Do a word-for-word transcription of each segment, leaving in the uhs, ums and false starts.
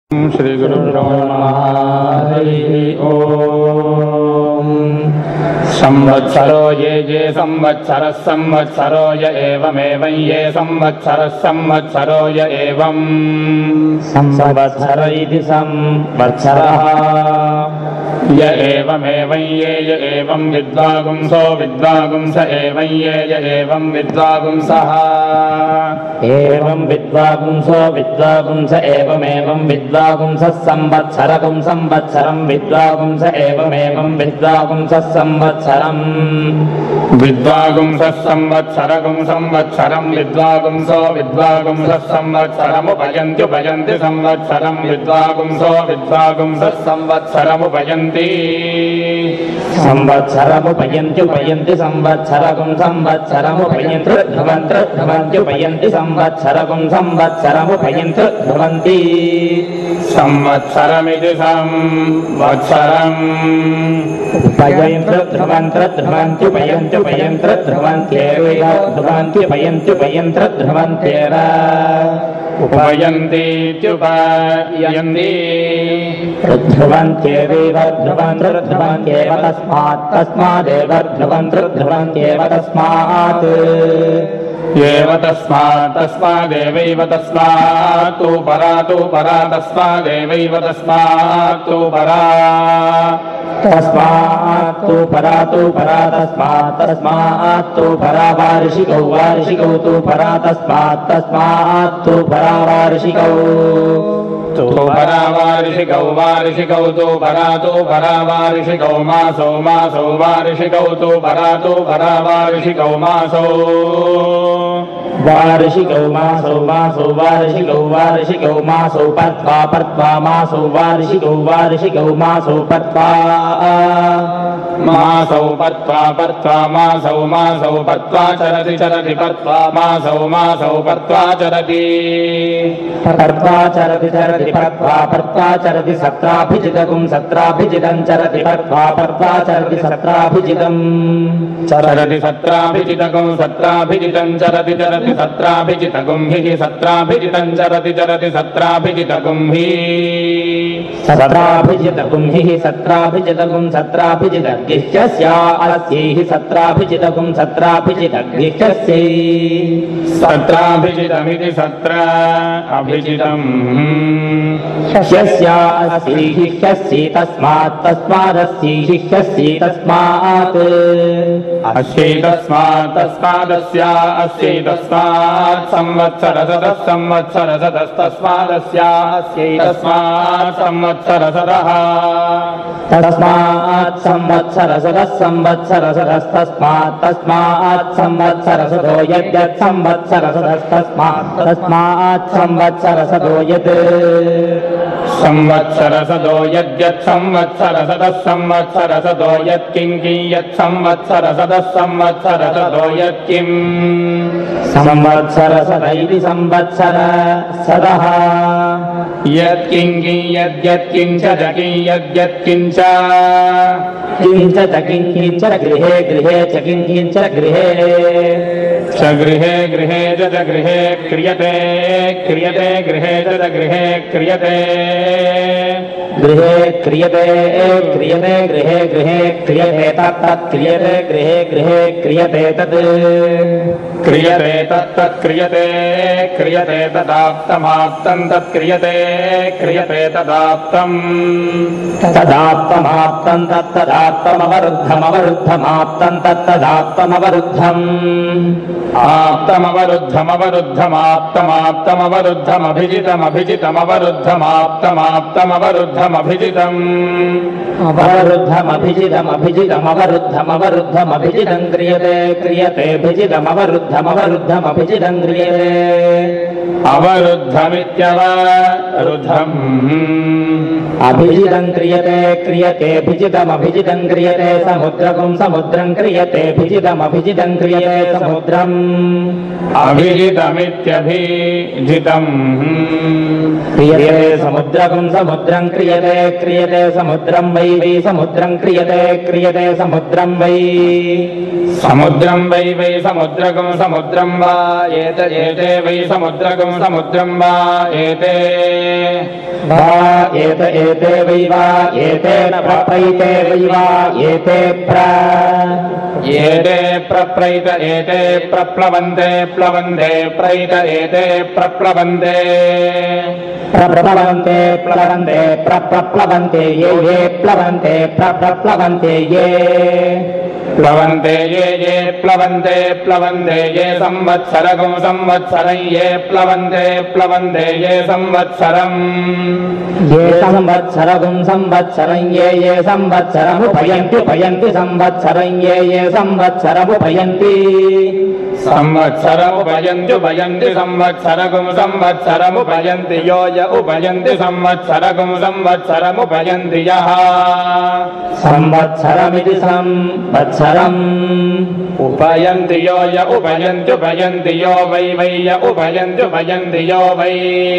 श्री गुरुभ्यो नमः। हरिः ओम्। संवत्सरो ये ये संवत्सरः संवत्सरो य एवमेवं ये संवत्सरः संवत्सरो य एवं संवत्सर इति संवत्सरः य एवमेवं ये य एवं विद्वागुंसो विद्वागुंस एवं ये य एवं विद्वागुंसः एवं विद्वागुंसो विद्वागुंस एवमेवं विद्वागुंसः संवत्सरकं संवत्सरं विद्वागुंस एवमेवं विद्वागुंसः संवत्सरम् विद्वागुंसः संवत्सरकं संवत्सरं विद्वागुंसो विद्वागुंसः संवत्सरमुपयन्त्युपयन्ति संवत्सरं विद्वागुंसो विद्वागुंसः संवत्सरमुपयन्ति संवत्सरमुपयन्त्युपयन्ति संवत्सरकं संवत्सरमुपयन्ति ध्रुवन्ति ध्रुवन्त्युपयन्ति संवत्सरकं संवत्सरमुपयन्ति ध्रुवन्ति संवत्सरमिति संवत्सरम् उपयन्ति ध्रुवन्ति ध्रुवन्त्युपयन्त्युपयन्ति ध्रुवन्त्येव ध्रुवन्त्युपयन्त्युपयन्ति ध्रुवन्त्येव उपयन्तीत्युपयन्ति ध्रुवन्त्येव ध्रुवन्ति ध्रुवन्त्येव तस्मात् तस्मादेव ध्रुवन्ति ध्रुवन्त्येव तस्मात् एव तस्मात् तस्मादेवैव तस्मात् तु परा तु परा तस्मादेवैव तस्मात् तु परा तस्मात् तु परा तु परा तस्मात् तस्मात् तु परा वार्षिकौ वार्षिकौ तु परा तस्मात् तस्मात् तु परा वार्षिकौ तु परा वार्षिकौ वार्षिकौ तु परा तु परा वार्षिकौ मासौ मासौ वार्षिकौ तु परा तु परा वार्षिकौ मासौ वार्षिकौ मासौ मासौ वार्षिकौ वार्षिकौ मासौ पत्वा पत्वा मासौ वार्षिकौ वार्षिकौ मासौ पत्वा मासौ पत्वा पत्वा मासौ मासौ पत्वा चरति चरति पत्वा मासौ मासौ पत्वा चरति पत्वा चरति चरति पत्वा पत्वा चरति सत्राभिजितकुं सत्राभिजितं चरति पत्वा पत्वा चरति सत्राभिजितम् चरति सत्राभिजितकुं सत्राभिजितं चरति चरति सत्राभिजितकुं हि सत्राभिजितं चरति चरति सत्राभिजितकुं हि सत्राभिजितकुं हि सत्राभिजितकुं सत्राभिजितग्यस्या अस्यैहि सत्राभिजितकुं सत्राभिजितग्यस्यै सत्राभिजितमिति सत्र अभिजितम् ह्यस्या अस्यैहि ह्यस्यै तस्मात् तस्मादस्यैहि ह्यस्यै तस्मात् अस्यै तस्मात् तस्मादस्या अस्यै तस्मात् संवत्सरशतः संवत्सरशतस्तस्मादस्या अस्यै तस्मात् संवत्सरशतः तस्मात् संवत्सरशतः संवत्सरशतस्तस्मात् तस्मात् संवत्सरशतो यद्यत् संवत्सरशतस्तस्मात् तस्मात् संवत्सरशतो यत् संवत्सरशतो यद्यत् संवत्सरशतः संवत्सरशतो यत्किङ्किं यत् संवत्सरशतः संवत्सरशतो यत्किम् संवत्सरशत इति संवत्सरशतः यत्किङ्किं यद्यत्किञ्च जकिं यद्यत्किञ्च किञ्च च किञ्च गृहे गृहे च किञ्च गृहे च गृहे गृहे च च गृहे क्रियते क्रियते गृहे च च गृहे क्रियते गृहे क्रियते क्रियते गृहे गृहे क्रियते तत् तत् क्रियते गृहे गृहे क्रियते तत् क्रियते तत्तत् क्रियते क्रियते तदाप्तमाप्तं तत् क्रियते क्रियते तदाप्तम् तदाप्तमाप्तं तत्तदाप्तमवरुद्धमवरुद्धमाप्तं तत्तदाप्तमवरुद्धम् आप्तमवरुद्धमवरुद्धमाप्तमवरुद्धमभिजितमभिजितमवरुद्धमाप्तमवरुद्धमभिजितम् अवरुद्धमभिजितमभिजितमवरुद्धमभिजितं क्रियते क्रियते भिजितमवरुद्धमवरुद्धमभिजितं क्रियते अवरुद्धमित्यवरुद्धम् अभिजितं क्रियते क्रियते भिजितमभिजितं क्रियते समुद्रकं समुद्रं क्रियते भिजितमभिजितं क्रियते समुद्रम् अभिजितमित्यभिजितम् क्रियते समुद्रकं समुद्रं क्रियते क्रियते समुद्रं वै वै समुद्रं क्रियते क्रियते समुद्रं वै समुद्रं वै वै समुद्रकं समुद्रं वा एत एते वै समुद्रकं समुद्रं वा एते वा एत एते वै वा एतेन प्रप्रैते वै वा एते प्र एते प्रप्रैत एते प्रप्लवन्ते प्लवन्ते प्रैत एते प्रप्लवन्ते प्रप्लवन्ते प्लवन्ते प्रप्लवन्ते ये ये प्लवन्ते प्रप्लवन्ते ये प्लवन्ते ये ये प्लवन्ते प्लवन्ते ये संवत्सरकं संवत्सरं ये प्लवन्ते प्लवन्ते ये संवत्सरम् ये संवत्सरकं संवत्सरं ये ये संवत्सरमुपयन्ति पयन्ति संवत्सरं ये ये संवत्सरमुपयन्ति संवत्सरमुपयन्ति उपयन्ति संवत्सरकं संवत्सरमुपयन्ति यो य उपयन्ति संवत्सरकं संवत्सरमुपयन्ति यः संवत्सरमिति संवत्सरम् उपयन्ति यो य उपयन्ति उपयन्ति यो वै वै य उपयन्ति उपयन्ति यो वै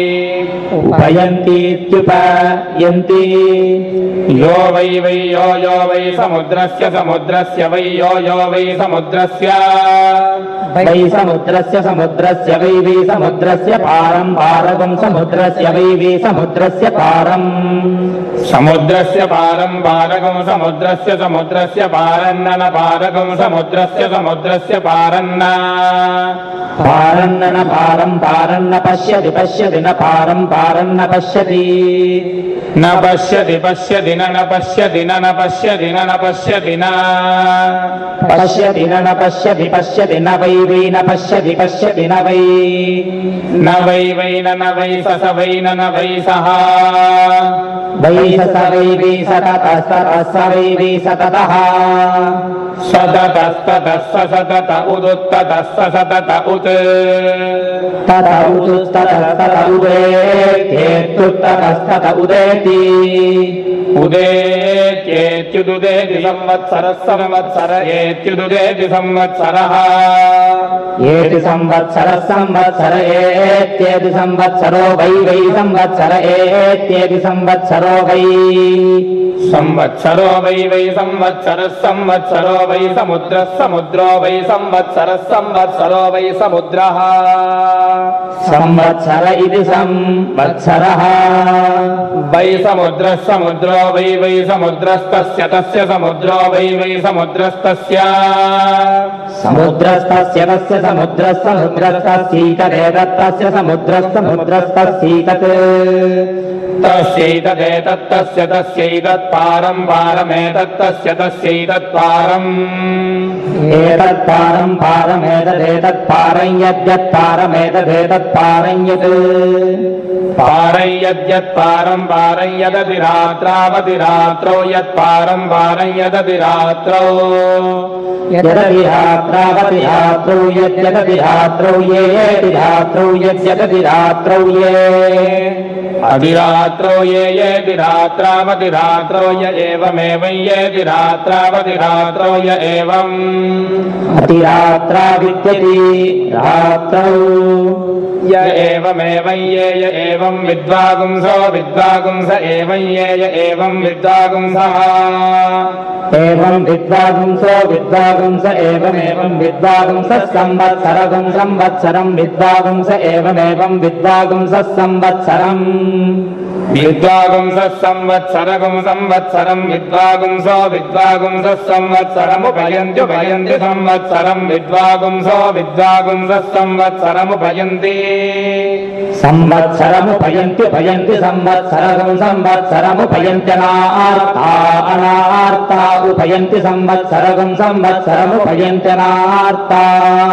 उपयन्तीत्युपयन्ति यो वै वै यो यो वै समुद्रस्य समुद्रस्य वै यो यो वै समुद्रस्य वै समुद्रस्य समुद्रस्य वै वै समुद्रस्य पारं पारगं समुद्रस्य वै वै समुद्रस्य पारम् समुद्रस्य पारं पारगं समुद्रस्य समुद्रस्य पारन्न पारगं समुद्रस्य समुद्रस्य पारन्न पारन्न न पारं पारन्न पश्यति पश्यति न पारं पारन्न पश्यति न पश्यति पश्यति न न पश्यति न न पश्यति न न पश्यति न पश्यति न न पश्यति पश्यति न वै वै न पश्यति पश्यति न वै न वै वै न न वै स स वै न न वै सः वै स स वै वै सततस्ततः स वै वै सततः सततस्ततः स सतत उदुत्ततः स सतत उत् तत उदुत्ततस्तत उदेत्येत्युत्ततस्तत उदेति उदेत्येत्युदुदेति संवत्सरः संवत्सर एत्युदुदेति संवत्सरः एति संवत्सरः संवत्सर एत्येति संवत्सरो वै वै संवत्सर एत्येति संवत्सरो वै संवत्सरो वै वै संवत्सरः संवत्सरो वै समुद्रः समुद्रो वै संवत्सरः संवत्सरो वै समुद्रः संवत्सर इति संवत्सरः वै समुद्रः समुद्रो वै वै समुद्रस्तस्य तस्य समुद्रो वै वै समुद्रस्तस्य समुद्रस्तस्य तस्य समुद्रः समुद्रस्तस्यैतदेतत्तस्य समुद्रः समुद्रस्तस्यैतत् तस्यैतदेतत्तस्य तस्यैतत्पारं पारमेतत्तस्य तस्यैतत्पारम् एतत्पारं पारमेतदेतत्पारं यद्यत्पारमेतदेतत्पारं यत् पारं यद्यत्पारं पारं यदधिरात्रावधिरात्रौ यत्पारं पारं यदधिरात्रौ यदधिरात्रावधिरात्रौ यद्यदधिरात्रौ ये येऽधिरात्रौ यद्यदधिरात्रौ ये अधिरात्रौ ये येऽधिरात्रावधिरात्रौ य एवमेव येऽधिरात्रावधिरात्रौ य एवम् अतिरात्रा विद्यति रात्रौ य एवमेव ये य एवं विद्वागुंसो विद्वागुंस एवं ये य एवं विद्वागुंसः एवं विद्वागुंसो विद्वागुंस एवमेवं विद्वागुंसः संवत्सरगं संवत्सरं विद्वागुंस एवमेवं विद्वागुंसः संवत्सरम् विद्वागुंसः संवत्सरगं संवत्सरं विद्वागुंसो विद्वागुंसः संवत्सरमुपयन्ति उपयन्ति संवत्सरं विद्वागुंसो विद्वागुंसः संवत्सरमुपयन्ति संवत्सरमुपयन्ति उपयन्ति संवत्सरगं संवत्सरमुपयन्त्यनार्ता अनार्ता उपयन्ति संवत्सरगं संवत्सरमुपयन्त्यनार्ता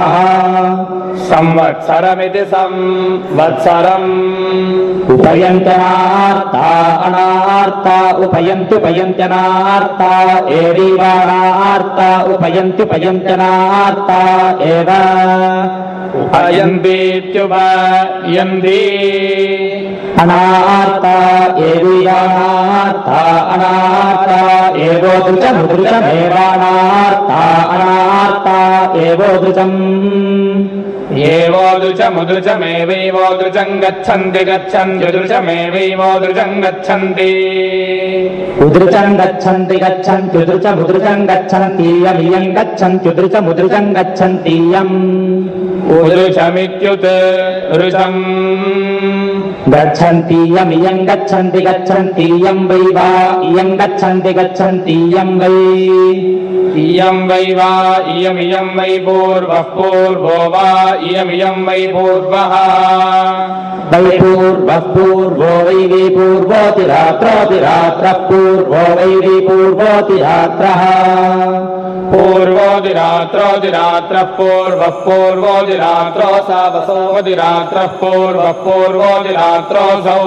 संवत्सरमिति संवत्सरम् उपयन्त्यनार्ता अनार्ता उपयन्ति उपयन्त्यनार्ता एरीवाणार्ता उपयन्ति उपयन्त्यनार्ता एव उपयन्तीत्युपयन्ति अनार्ता एरीवाणार्ता अनार्ता अनार्ता एवोदृचमुदृचमेवानार्ता अनार्ता एवोदृचम् एवोदृचमुदृचमेवैवोदृचम् गच्छन्ति गच्छन्त्युदृचमेवैवोदृचम् गच्छन्ति उदृचम् गच्छन्ति गच्छन्त्युदृचमुदृचम् गच्छन्तीयमियम् गच्छन्त्युदृचमुदृचम् गच्छन्तीयम् उदृचमित्युत ऋचम् गच्छन्तीयमियम् गच्छन्ति गच्छन्तीयम् वै वा इयम् गच्छन्ति गच्छन्तीयम् वै इयम् वै वा इयमियम् वै पूर्वः पूर्वो वा इयमियम् वै पूर्वः वै पूर्वः पूर्वो वै वै पूर्वोऽतिरात्रोऽतिरात्रः पूर्वो वै वै पूर्वोऽतिरात्रः पूर्वोऽतिरात्रोऽतिरात्रः पूर्वः पूर्वोऽतिरात्रो सावसोऽतिरात्रः पूर्वः पूर्वोऽतिरात्रोऽसौ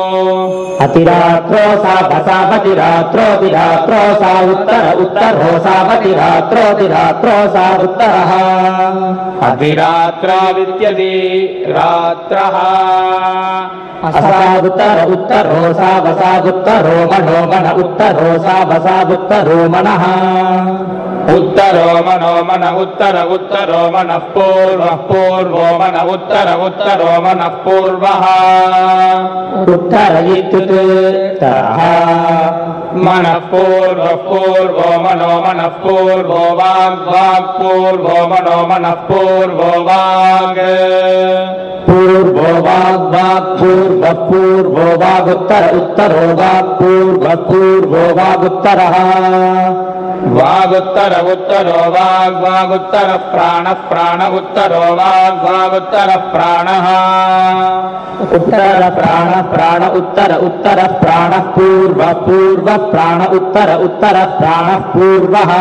अतिरात्रो सावसावतिरात्रोऽतिरात्रो सा उत्तर उत्तरो सावतिरात्रोऽतिरात्रो सा उत्तरः अधिरात्रादित्यदि रात्रः असावुत्तर उत्तरो सावसावुत्तरो मनो मन उत्तरो सावसावुत्तरो मनः उत्तरो मनो मन उत्तर उत्तरो मनः पूर्वः पूर्वो मन उत्तर उत्तरो मनः पूर्वः उत्तर इत्युत्तरः मनः पूर्वः पूर्वो मनो मनः पूर्वो वाग् वाग् पूर्वो मनो मनः पूर्वो वाग् पूर्वो वाग् वाग् पूर्वः पूर्वो वागुत्तर उत्तरो वाग् पूर्वः पूर्वो वागुत्तरः वागुत्तर उत्तरो वाग् वागुत्तरः प्राणः प्राण उत्तरो वाग् वागुत्तरः प्राणः उत्तर प्राण प्राण उत्तर उत्तरः प्राणः पूर्वः पूर्वः प्राण उत्तर उत्तरः प्राणः पूर्वः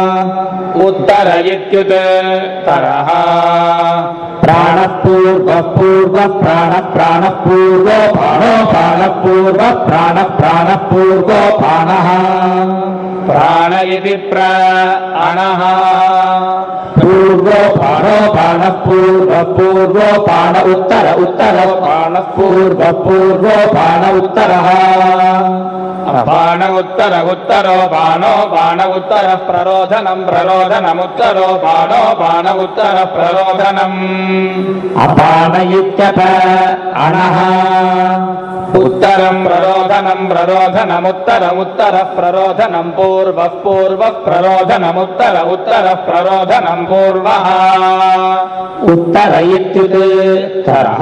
उत्तर इत्युत्तरः प्राणः पूर्वः पूर्वः प्राणः प्राणः पूर्वो प्राणो प्राणः पूर्वः प्राणः प्राणः पूर्वो प्राणः प्राण इति प्राणः पूर्वो प्राणो प्राणः पूर्वः पूर्वो प्राण उत्तर उत्तरो प्राणः पूर्वः पूर्वो प्राण उत्तरः बाण उत्तर उत्तरो बाणो बाण उत्तरः प्ररोधनम् प्ररोधनमुत्तरो बाणो बाण उत्तरः प्ररोधनम् अपान इत्यप अणः उत्तरम् प्ररोधनम् प्ररोधनमुत्तरमुत्तरः प्ररोधनम् पूर्वः पूर्वः प्ररोधनमुत्तर उत्तरः प्ररोधनम् पूर्वः उत्तर इत्युत्तरः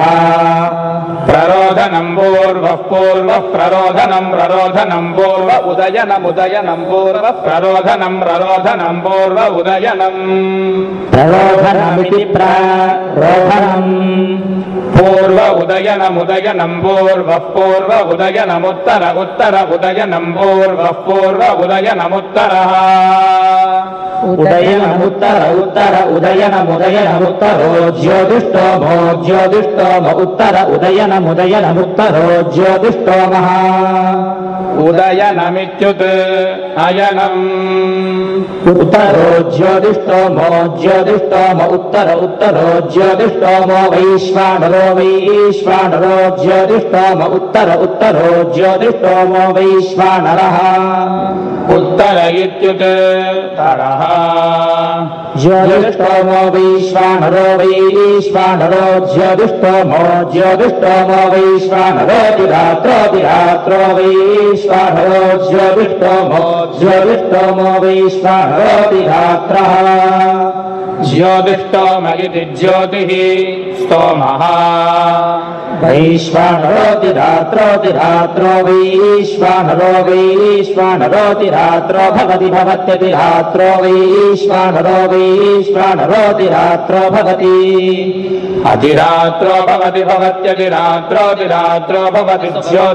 प्ररोधनम् पूर्वः पूर्वः प्ररोधनम् प्ररोधनम् पूर्व उदयनमुदयनम् पूर्वः प्ररोधनम् प्ररोधनम् पूर्व उदयनम् प्ररोधनमिति प्ररोधनम् पूर्व उदयनमुदयनम् पूर्वः पूर्व उदयनमुत्तर उत्तर उदयनम् पूर्वः पूर्व उदयनमुत्तरः उदयनमुत्तर उत्तर उदयनमुदयनमुत्तरो ज्योतिष्टोमो ज्योतिष्टोम उत्तर उदयनमुदयनमुत्तरो ज्योतिष्टोमः उदयनमित्युत् अयनम् उत्तरो ज्योतिष्टोमो ज्योतिष्टोम उत्तर उत्तरो ज्योतिष्टोमो वैश्वानरो वैश्वानरो ज्योतिष्टोम उत्तर उत्तरो ज्योतिष्टोमो वैश्वानरः उत्तर इत्युत्तरः ज्योतिष्टोमो वैश्वानरो वैश्वानरो ज्योतिष्टोमो ज्योतिष्टोमो वैश्वानरोऽतिरात्रोऽतिरात्रो वैश्वानरो ज्योतिष्टोमो ज्योतिष्टोमो वैश्वानरोऽतिरात्रः ज्योतिष्टोम इति ज्योतिः स्तोमः वैश्वानरोऽतिरात्रोऽतिरात्रो वैश्वानरो वैश्वानरोऽतिरात्रो भवति भवत्यतिरात्रो वैश्वानरो वैश्वानरोऽतिरात्रो भवति अतिरात्रो भवति भवत्यतिरात्रोऽतिरात्रो भवति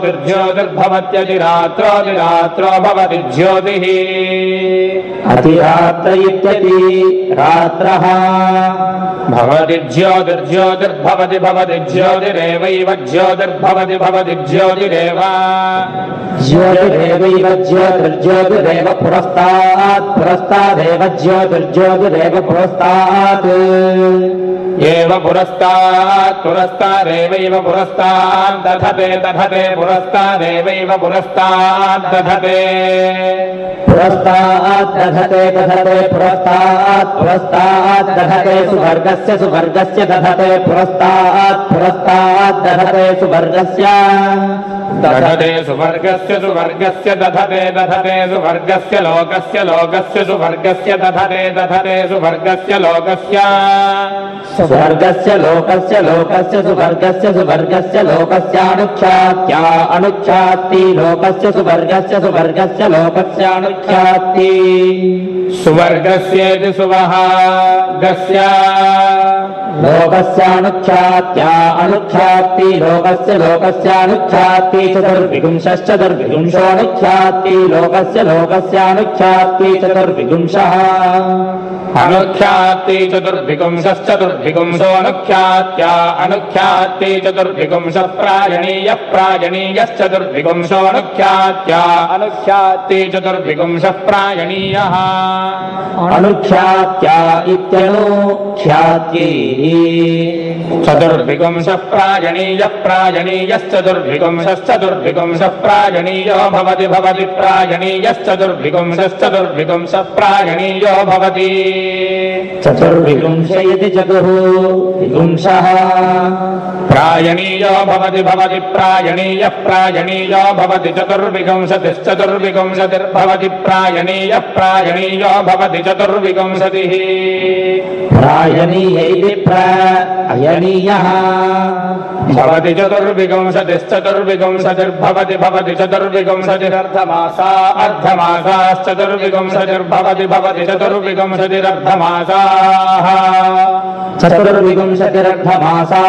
ज्योतिर्ज्योतिर्भवत्यतिरात्रोऽतिरात्रो भवति ज्योतिः अतिरात्र इत्यति रात्रः भवति ज्योतिर्ज्योतिर्भवति भवति ज्योतिरेवैव ज्योतिर्भवति भवति ज्योतिरेव ज्योतिरेवैव ज्योतिर्ज्योतिरेव पुरस्तात् पुरस्तादेव ज्योतिर्ज्योतिरेव पुरस्तात् एव पुरस्तात् पुरस्तादेवैव पुरस्तात् दधते दधते पुरस्तादेवैव पुरस्तात् दधते पुरस्तात् दधते दधते पुरस्तात् पुरस्तात् दधते सुवर्गस्य सुवर्गस्य दधते पुरस्तात् पुरस्तात् दधते सुवर्गस्य दधते सुवर्गस्य सुवर्गस्य दधते दधते सुवर्गस्य लोकस्य लोकस्य सुवर्गस्य दधते दधते सुवर्गस्य लोकस्य सुवर्गस्य लोकस्य लोकस्य सुवर्गस्य सुवर्गस्य लोकस्यानुख्यात्या अनुख्याति लोकस्य सुवर्गस्य सुवर्गस्य लोकस्यानुख्याति सुवर्गस्येति सुवहागस्य लोकस्यानुख्यात्या अनुख्याति लोकस्य लोकस्यानुख्याति चतुर्विंशश्चतुर्विंशोऽनुख्याति लोकस्य लोकस्यानुख्याति चतुर्विंशः अनुख्याति चतुर्विंशश्चतुर्विंशोऽनुख्यात्या अनुख्याति चतुर्विंशः प्रायणीयः प्रायणीयश्चतुर्विंशोऽनुख्यात्या अनुख्याति चतुर्विंशः प्रायणीयः अनुख्यात्या इत्यनुख्याति चतुर्विंशः प्रायणीयः प्रायणीयश्चतुर्विंशश्चतुर्विंशः प्रायणीयो भवति भवति प्रायणीयश्चतुर्विंशश्चतुर्विंशः प्रायणीयो भवति चतुर्विंश इति चतुर्विंशः प्रायणीयो भवति भवति प्रायणीयः प्रायणीयो भवति चतुर्विंशतिश्चतुर्विंशतिर्भवति प्रायणीयः प्रायणीयो भवति चतुर्विंशतिः प्रायणीय इति प्रायणीयः भवति चतुर्विंशतिश्चतुर्विंशतिर्भवति भवति चतुर्विंशतिरर्धमासा अर्धमासाश्चतुर्विंशतिर्भवति भवति चतुर्विंशतिरर्धमासाः चतुर्विंशतिरर्धमासा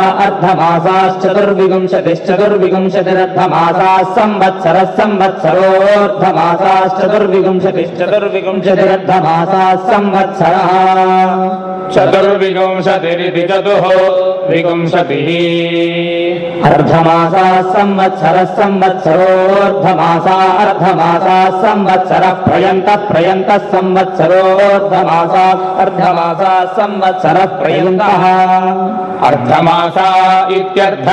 अर्धमासाश्चतुर्विंशतिश्चतुर्विंशतिरर्धमासाः संवत्सरः संवत्सरोऽर्धमासाश्चतुर्विंशतिश्चतुर्विंशतिरर्धमासाः संवत्सरः चतुर्विंशतिरिति चतुः विंशतिः अर्धमासा संवत्सरः संवत्सरोऽर्धमासा अर्धमासा संवत्सरः प्रयन्तः प्रयन्तः संवत्सरोऽर्धमासा अर्धमासा संवत्सरः प्रयन्तः अर्धमासा इत्यर्ध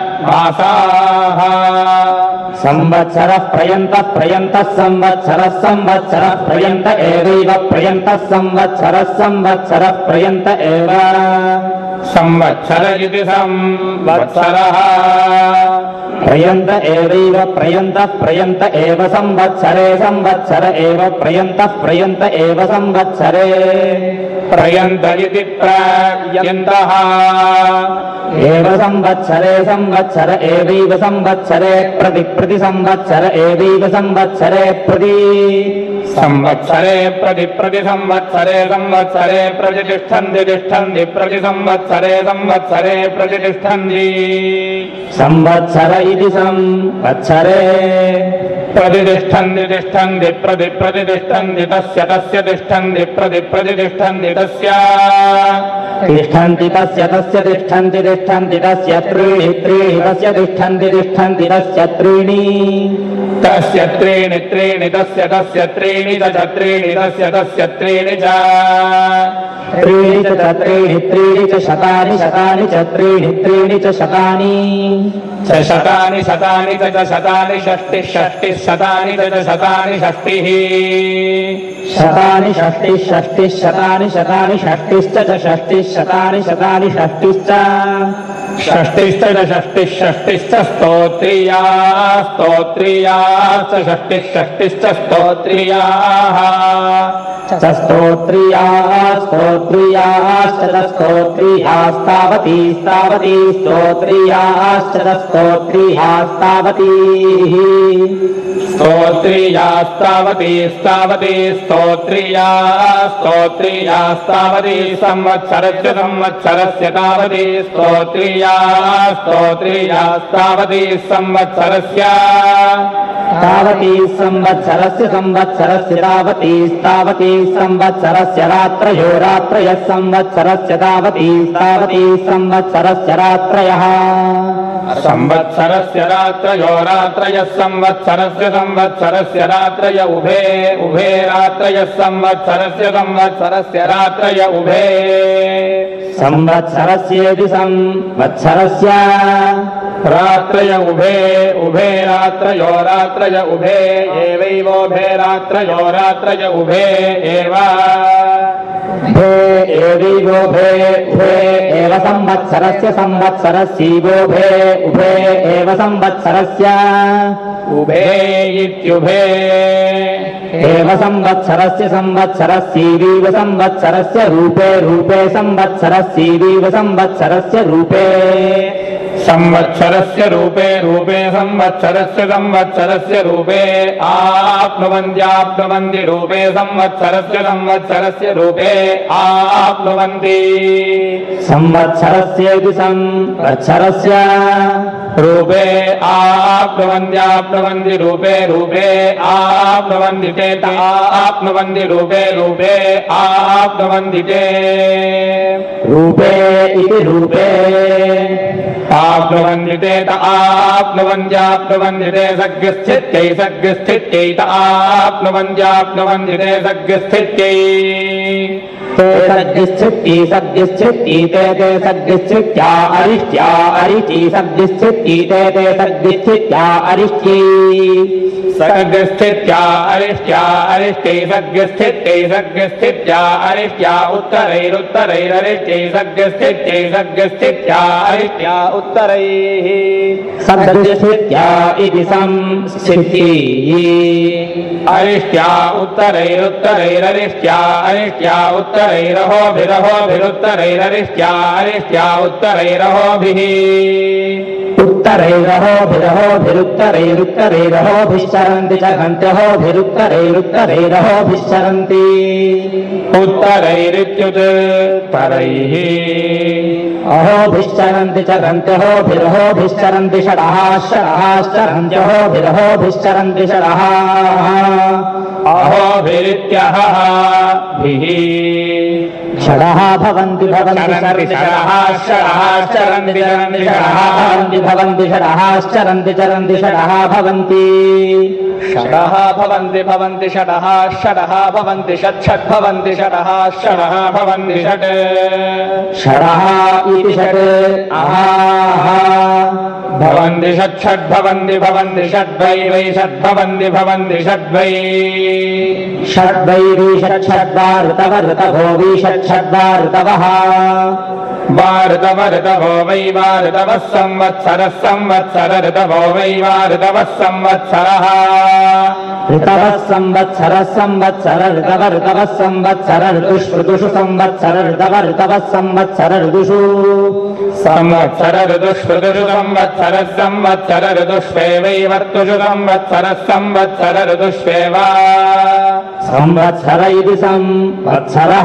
मासाः संवत्सरः प्रयन्तः प्रयन्तः संवत्सरः संवत्सरः प्रयन्त एवैव प्रयन्तः संवत्सरः संवत्सरः प्रयन्त एव संवत्सर इति संवत्सरः प्रयन्त एवैव प्रयन्तः प्रयन्त एव संवत्सरे संवत्सर एव प्रयन्तः प्रयन्त एव संवत्सरे प्रयन्त इति प्रयन्तः एव संवत्सरे संवत्सर एवैव संवत्सरे प्रति प्रति संवत्सर एवैव संवत्सरे प्रति संवत्सरे प्रति प्रति संवत्सरे संवत्सरे प्रतिष्ठन्ति तिष्ठन्ति प्रति संवत्सरे संवत्सरे प्रतिष्ठन्ति संवत्सर इति संवत्सरे प्रतिष्ठन्ति तिष्ठन्ति प्रति प्रतिष्ठन्ति तस्य तस्य तिष्ठन्ति प्रति प्रतिष्ठन्ति तस्य तिष्ठन्ति तस्य तस्य तिष्ठन्ति तिष्ठन्ति तस्य त्रीणि त्रीणि तस्य तिष्ठन्ति तिष्ठन्ति तस्य त्रीणि तस्य त्रीणि त्रीणि तस्य तस्य त्रीणि च त्रीणि तस्य तस्य त्रीणि च त्रीणि च त्रीणि त्रीणि च शतानि शतानि च त्रीणि त्रीणि च शतानि च शतानि शतानि च शतानि षष्टिः षष्टिः शतानि च शतानि षष्टिः शतानि षष्टिः षष्टिः शतानि शतानि षष्टिश्च च षष्टिः शतानि शतानि षष्टिश्च षष्टिश्च षष्टिः षष्टिश्च स्तोत्रिया स्तोत्रियाश्च षष्टिः षष्टिश्च स्तोत्रियाः च स्तोत्रियाः स्तोत्रियाश्च च स्तोत्रियास्तावती स्तावती स्तोत्रियाश्च च स्तोत्रियास्तावतीः स्तोत्रियास्तावती स्तावती स्तोत्रिया स्तोत्रियास्तावती संवत्सरस्य संवत्सरस्य तावती स्तोत्रिया स्तोत्रियास्तावती संवत्सरस्य तावती संवत्सरस्य संवत्सरस्य तावती तावती संवत्सरस्य रात्रयो रात्रयः संवत्सरस्य तावती तावती संवत्सरस्य रात्रयः संवत्सरस्य रात्रयो रात्रयः संवत्सरस्य संवत्सरस्य रात्रय उभे उभे रात्रयः संवत्सरस्य संवत्सरस्य रात्रय उभे संवत्सरस्येति संवत्सरस्य रात्रय उभे उभे रात्रयो रात्रय उभे एवैवोभे रात्रयो रात्रय उभे एव भे एवैवोभे उभे एव संवत्सरस्य संवत्सरस्यैवोभे उभे एव संवत्सरस्य उभे इत्युभे एव संवत्सरस्य संवत्सरस्यैव संवत्सरस्य रूपे रूपे संवत्सरस्यैव संवत्सरस्य रूपे संवत्सरस्य रूपे रूपे संवत्सरस्य संवत्सरस्य रूपे आप्नुवन्त्याप्नुवन्ति रूपे संवत्सरस्य संवत्सरस्य रूपे आप्नुवन्ति संवत्सरस्येति संवत्सरस्य रूपे आप्नुवन्त्याप्नुवन्ति रूपे रूपे आप्नुवन्ति चेत् आप्नुवन्ति रूपे रूपे आप्नुवन्ति चेत् रूपे इति रूपे आप्नुवन्ति चेत् आप्नुवन्त्याप्नुवन्ति ते सग्स्थित्यै सग्स्थित्यै आप्नुवन्त्याप्नुवन्ति ते सग्स्थित्यै ते सग्स्थित्यै सग्स्थित्यै ते ते सग्स्थित्या अरिष्ट्या अरिष्टि सग्स्थित्यै ते ते सग्स्थित्या अरिष्ट्यै सग्स्थित्या अरिष्ट्या अरिष्टै सग्स्थित्यै सग्स्थित्या अरिष्ट्या उत्तरैरुत्तरैररिष्ट्यै सग्स्थित्यै सग्स्थित्या अरिष्ट्या उत्तरैः सग्स्थित्या इति संस्थित्यै अरिष्ट्या उत्तरैरुत्तरैररिष्ट्या अरिष्ट्या उत्तरैरहोभिरहोभिरुत्तरैररिष्ट्या अरिष्ट्या उत्तरैरहोभिः उत्तरैरहोभिरहोभिरुत्तरैरुत्तरैरहोभिश्चरन्ति च गन्त्यहोभिरुत्तरैरुत्तरैरहोभिश्चरन्ति उत्तरैरित्युत्तरैः अहोभिश्चरन्ति च गन्त्यहोभिरहोभिश्चरन्ति षडः षडःश्चरन्त्यहोभिरहोभिश्चरन्ति षडः अहोभिरित्यहः भिः षडः भवन्ति भवन्ति षडः षडः चरन्ति चरन्ति षडः भवन्ति भवन्ति षडःश्चरन्ति चरन्ति षडः भवन्ति षडः भवन्ति भवन्ति षडः षडः भवन्ति षट् षट् भवन्ति षडः षडः भवन्ति षट् षडः इति षट् अहाः भवन्ति षट् षट् भवन्ति भवन्ति षड्वै वै षट् भवन्ति भवन्ति षड्वै षड्वै वै षट् षड्वा ऋतव ऋतभो वै षट् षड्वा ऋतवः वा ऋतव ऋतभो वै वा ऋतवः संवत्सरः संवत्सर ऋतभो वै वा ऋतवः संवत्सरः ऋतवः संवत्सरः संवत्सर ऋतव ऋतवः संवत्सर ऋतुषु ऋतुषु संवत्सर ऋतव ऋतवः संवत्सर ऋतुषु संवत्सर ऋतुष्वृतुषु संवत्सर संवत्सर ऋतुष्वेवैवर्तुषु संवत्सरः संवत्सर ऋतुष्वेव संवत्सर इति संवत्सरः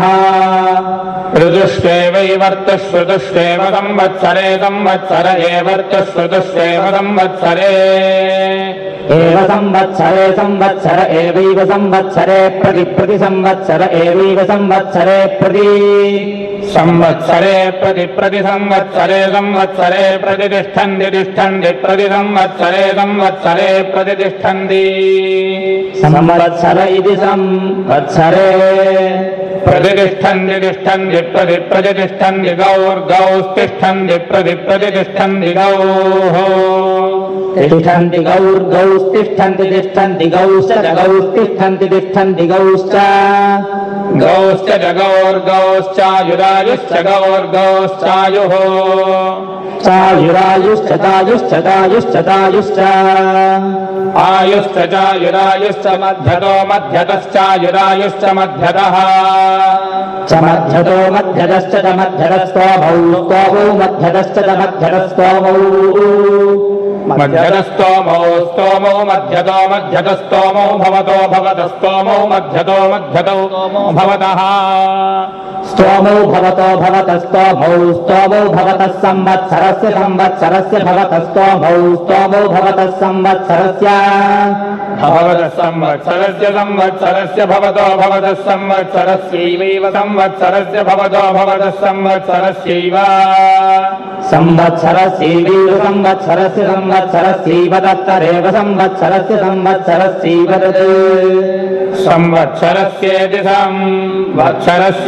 ऋतुष्वेवैवर्तुष्वृतुष्वेव संवत्सरे संवत्सर एवर्तुष्वृतुष्वेव संवत्सरे एव संवत्सरे संवत्सर एवैव संवत्सरे प्रति प्रति संवत्सर एवैव संवत्सरे प्रति संवत्सरे प्रति प्रति संवत्सरे संवत्सरे प्रतिष्ठन्ति तिष्ठन्ति प्रति संवत्सरे संवत्सरे प्रतिष्ठन्ति संवत्सर इति संवत्सरे प्रतिष्ठन्ति तिष्ठन्ति प्रति प्रतिष्ठन्ति गौर्गौस्तिष्ठन्ति प्रति प्रतिष्ठन्ति गौः तिष्ठन्ति गौर्गौस्तिष्ठन्ति तिष्ठन्ति गौश्च गौस्तिष्ठन्ति तिष्ठन्ति गौश्च गौश्च गौर्गौश्चायुरायुश्च गौर्गौश्चायुः चायुरायुश्च तायुश्च तायुश्च तायुश्च आयुश्च चायुरायुश्च मध्यतो मध्यतश्चायुरायुश्च मध्यतः च मध्यतो मध्यतश्च च मध्यतस्तोमौ स्तोमौ मध्यतश्च च मध्यतस्तोमौ मध्यतस्तोमौ स्तोमौ मध्यतो मध्यतस्तोमौ भवतो भवतस्तोमौ मध्यतो मध्यतौ भवतः स्तोमौ भवतो भवतस्तोमौ स्तोमौ भवतः संवत्सरस्य संवत्सरस्य भवतस्तोमौ स्तोमौ भवतः संवत्सरस्य भवतः संवत्सरस्य संवत्सरस्य भवतो भवतः संवत्सरस्यैव संवत्सरस्य भवतो भवतः संवत्सरस्यैव संवत्सरस्यैव संवत्सरस्य संवत्सरस्यैव तत्तरेव संवत्सरस्य संवत्सरस्यैव तत् संवत्सरस्येति संवत्सरस्य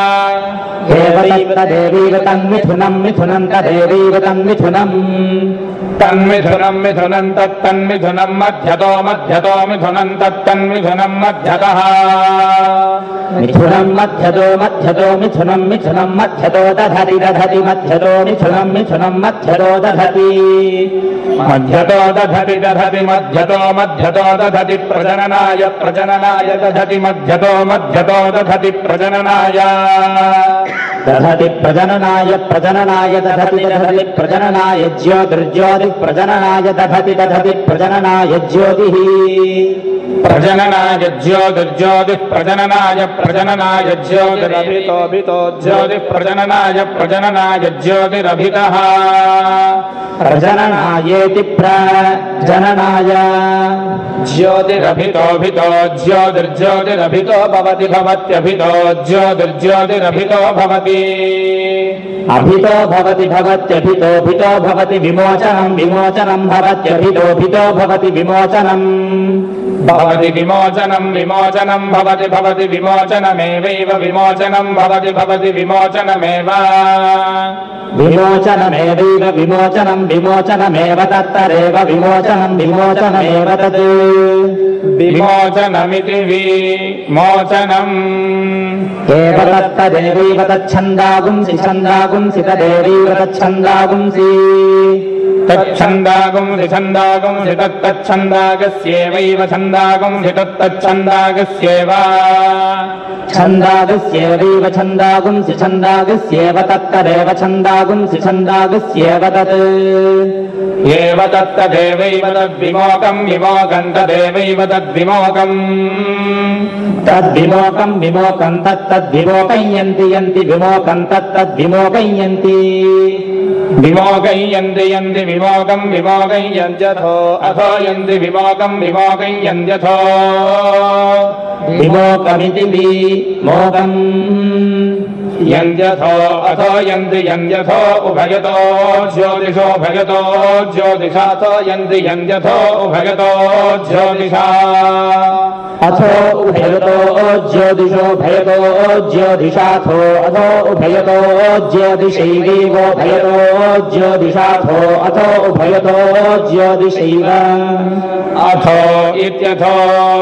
तदेवैव तन्मिथुनं मिथुनं तदेवैव तन्मिथुनम् तन्मिथुनं मिथुनं तत्तन्मिथुनं मध्यतो मध्यतो मिथुनं तत्तन्मिथुनं मध्यतः मिथुनं मध्यतो मध्यतो मिथुनं मिथुनं मध्यतो दधति दधति मध्यतो मिथुनं मिथुनं मध्यतो दधति मध्यतो दधति दधति मध्यतो मध्यतो दधति प्रजननाय प्रजननाय दधति मध्यतो मध्यतो दधति प्रजननाय दधति प्रजननाय प्रजननाय दधति दधति प्रजननाय ज्योतिर्ज्योति प्रजननाय दधति दधति प्रजननाय ज्योतिः प्रजननाय ज्योतिर्ज्योतिः प्रजननाय प्रजननाय ज्योतिरभितोऽभितो ज्योतिः प्रजननाय प्रजननाय ज्योतिरभितः प्रजननायेति प्रजननाय ज्योतिरभितोऽभितो ज्योतिर्ज्योतिरभितो भवति भवत्यभितो ज्योतिर्ज्योतिरभितो भवति अभितो भवति भवत्यभितोऽभितो भवति विमोचनं विमोचनं भवत्यभितोऽभितो भवति विमोचनम् भवति विमोचनं विमोचनं भवति भवति विमोचनमेवैव विमोचनं भवति भवति विमोचनमेव विमोचनमेवैव विमोचनं विमोचनमेव तत्तरेव विमोचनं विमोचनमेव तत् विमोचनमिति विमोचनम् एव तत्तदेवैव तच्छन्दागुंसि छन्दागुंसि तदेवैव तच्छन्दागुंसि तच्छन्दागुंसि छन्दागुंसि तत्तच्छन्दागस्येवैव छन्दागुंसि तत्तच्छन्दागस्येव छन्दागस्येवैव छन्दागुंसि छन्दागस्येव तत्तदेव छन्दागुंसि छन्दागस्येव तत् एव तत्तदेवैव तद्विमोकं विमोकं तदेवैव तद्विमोकम् तद्विमोकं विमोकं तत्तद्विमोकं यन्ति यन्ति विमोकं तत्तद्विमोकं यन्ति विमोकं यन्ति यन्ति विमोकं विमोकं यन्त्यथो अथो यन्ति विमोकं विमोकं यन्त्यथो विमोकमिति विमोकम् यन्त्यथो अथो यन्ति यन्त्यथो उभयतो ज्योतिषो भयतो ज्योतिषाथो यन्ति यन्त्यथो उभयतो ज्योतिषा अथो उभयतो ज्योतिषो भयतो ज्योतिषाथो अथो उभयतो ज्योतिषैव भयतो ज्योतिषाथो अथो उभयतो ज्योतिषैव अथो इत्यथो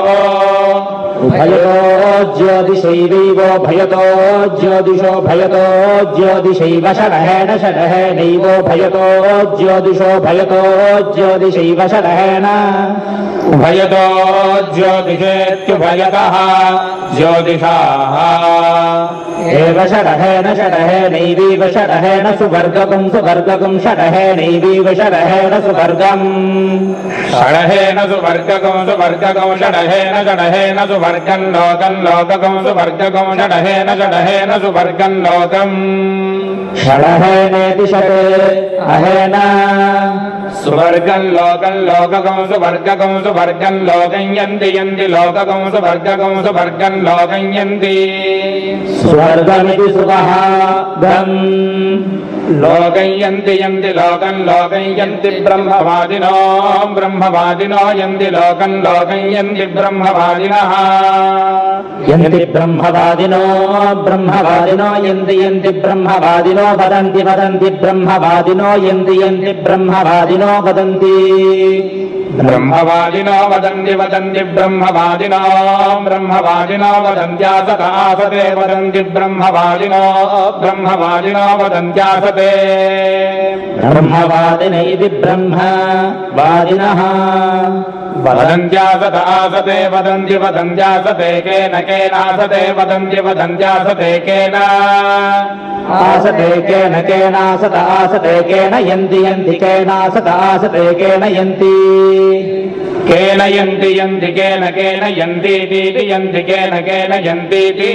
उभयतो ज्योतिषैवैव भयतो ज्योतिषो भयतो ज्योतिषैव षडहेण षडहेणैव भयतो ज्योतिषो भयतो ज्योतिषैव षडहेण उभयतो ज्योतिषेत्युभयतः ज्योतिषाः एव षडहेण षडहेणैवैव षडहेण सुवर्गकं सुवर्गकं षडहेणैवैव षडहेण सुवर्गम् षडहेन सुवर्गकं सुवर्गकं षडहेन षडहेन सुवर्गं लोकं लोककं सुवर्गकं षडहेन षडहेन सुवर्गं लोकम् षडहेनेति षट् अहेन सुवर्गं लोकं लोककं सुवर्गकं सुवर्गं लोकं यन्ति यन्ति लोककं सुवर्गकं सुवर्गं लोकं यन्ति स्वर्गमिति सुवहागम् लोकं यन्ति यन्ति लोकं लोकं यन्ति ब्रह्मवादिनो ब्रह्मवादिनो यन्ति लोकं लोकं यन्ति ब्रह्मवादिनः यन्ति ब्रह्मवादिनो ब्रह्मवादिनो यन्ति यन्ति ब्रह्मवादिनो वदन्ति वदन्ति ब्रह्मवादिनो यन्ति यन्ति ब्रह्मवादिनो वदन्ति ब्रह्मवादिनो वदन्ति वदन्ति ब्रह्मवादिनो ब्रह्मवादिनो वदन्त्यासत आसते वदन्ति ब्रह्मवादिनो ब्रह्मवादिनो वदन्त्यासते ब्रह्मवादिन इति ब्रह्मवादिनः वदन्त्यासत आसते वदन्ति वदन्त्यासते केन केनासते वदन्ति वदन्त्यासते केन आसते केन केनासत आसते केन यन्ति यन्ति केनासत आसते केन यन्ति केन यन्ति यन्ति केन केन यन्तीति यन्ति केन केन यन्तीति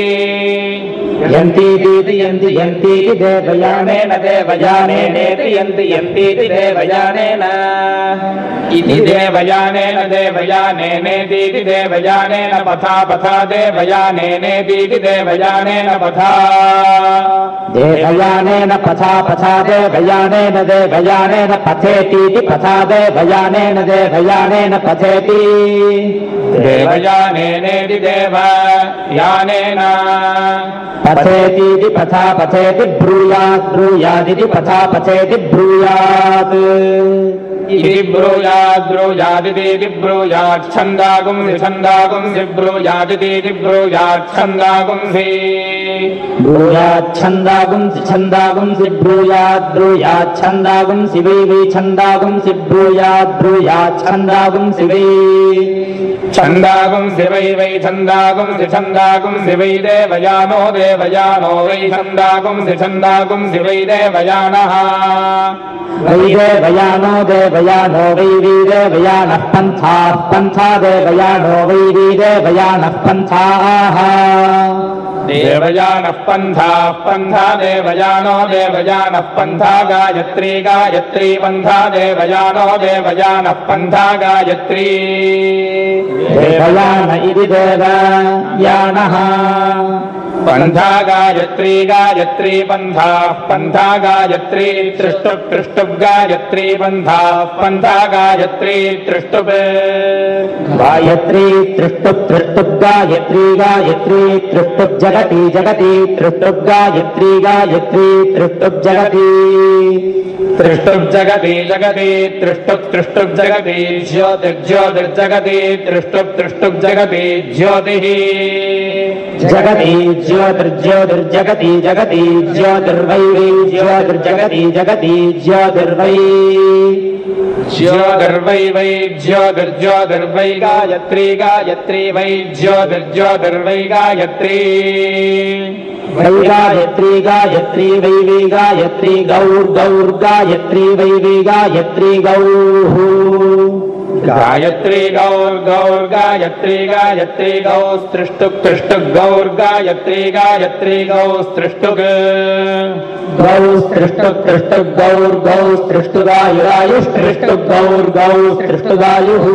यन्तीति यन्ति यन्तीति देवयानेन देवयानेनेति यन्ति यन्तीति देवयानेन इति देवयानेन देवयानेनेतीति देवयानेन पथा पथा देवयानेनेतीति देवयानेन पथा देवयानेन पथा पथा देवयानेन देवयानेन पथेतीति पथा देवयानेन देवयानेन पथेति देवयानेनेति देवयानेन पथेतीति पथा पथेति ब्रूयात् ब्रूयादिति पथा पथेति ब्रूयात् इति ब्रूयात् ब्रूयादिति ब्रूयात् छन्दागुंसि छन्दागुंसि ब्रूयादिति ब्रूयात् छन्दागुंसि ब्रूयात् छन्दागुंसि छन्दागुंसि ब्रूयात् ब्रूयात् छन्दागुंसि वै वै छन्दागुंसि ब्रूयात् ब्रूयात् छन्दागुंसि वै छन्दागुंसि वै वै छन्दागुंसि छन्दागुंसि वै देवयानो देवयानो वै छन्दागुंसि छन्दागुंसि वै देवयानः वै देवयानो देवयानो वै वै देवयानः पन्थाः पन्था देवयानो वै वै देवयानः पन्थाः देवयानः पन्थाः पन्था देवयानो देवयानः पन्था गायत्री गायत्री पन्था देवयानो देवयानः पन्था गायत्री देवयान इति देवयानः पन्था गायत्री गायत्री पन्था पन्था गायत्री त्रिष्टुप् त्रिष्टुप् गायत्री पन्था पन्था गायत्री त्रिष्टुप् गायत्री त्रिष्टुप् त्रिष्टुप् गायत्री गायत्री त्रिष्टुप् जगति जगति त्रिष्टुप् गायत्री गायत्री त्रिष्टुप् जगति त्रिष्टुप् जगति जगति त्रिष्टुप् त्रिष्टुप् जगति ज्योतिर्ज्योतिर्जगति त्रिष्टुप् त्रिष्टुप् जगति ज्योतिः जगति ज्योतिर्ज्योतिर्जगति जगति ज्योतिर्वै वै ज्योतिर्जगति जगति ज्योतिर्वै ज्योतिर्वै वै ज्योतिर्ज्योतिर्वै गायत्री गायत्री वै ज्योतिर्ज्योतिर्वै गायत्री वै गायत्री गायत्री वै वै गायत्री गौर् गौर् गायत्री वै वै गायत्री गौः गायत्री गौर् गौर् गायत्री गायत्री गौस्त्रिष्टुक् त्रिष्टुक् गौर् गायत्री गायत्री गौस्त्रिष्टुक् गौस्त्रिष्टुक् त्रिष्टुक् गौर् गौस्त्रिष्टुगायुरायुस्त्रिष्टुक् गौर् गौस्त्रिष्टुगायुः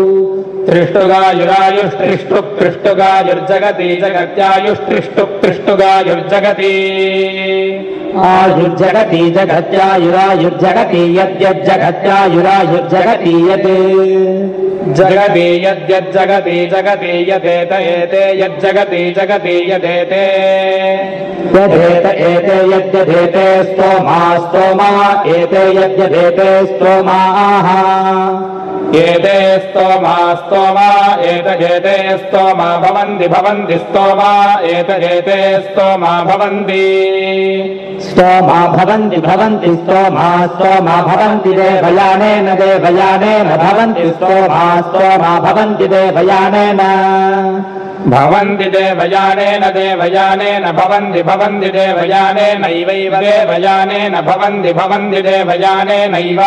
त्रिष्टुगायुरायुस्त्रिष्टुक् त्रिष्टुगायुर्जगति जगत्यायुस्त्रिष्टुक् त्रिष्टुगायुर्जगति आयुर्जगति जगत्यायुरायुर्जगति यद्यज्जगत्यायुरायुर्जगति यत् जगति यद्यज्जगति जगति यदेत एते यज्जगति जगति यदेते यदेत एते यद्यदेते स्तोमा स्तोमा एते यद्यदेते स्तोमाः एते स्तोमा स्तोमा एतजेते स्तोमा भवन्ति भवन्ति स्तोमा एतजेते स्तोमा भवन्ति स्तोमा भवन्ति भवन्ति स्तोमा स्तोमा भवन्ति देवयानेन देवयानेन भवन्ति स्तोमा स्तोमा भवन्ति देवयानेन भवन्ति देवयानेन देवयानेन भवन्ति भवन्ति देवयानेनैवैव देवयानेन भवन्ति भवन्ति देवयानेनैव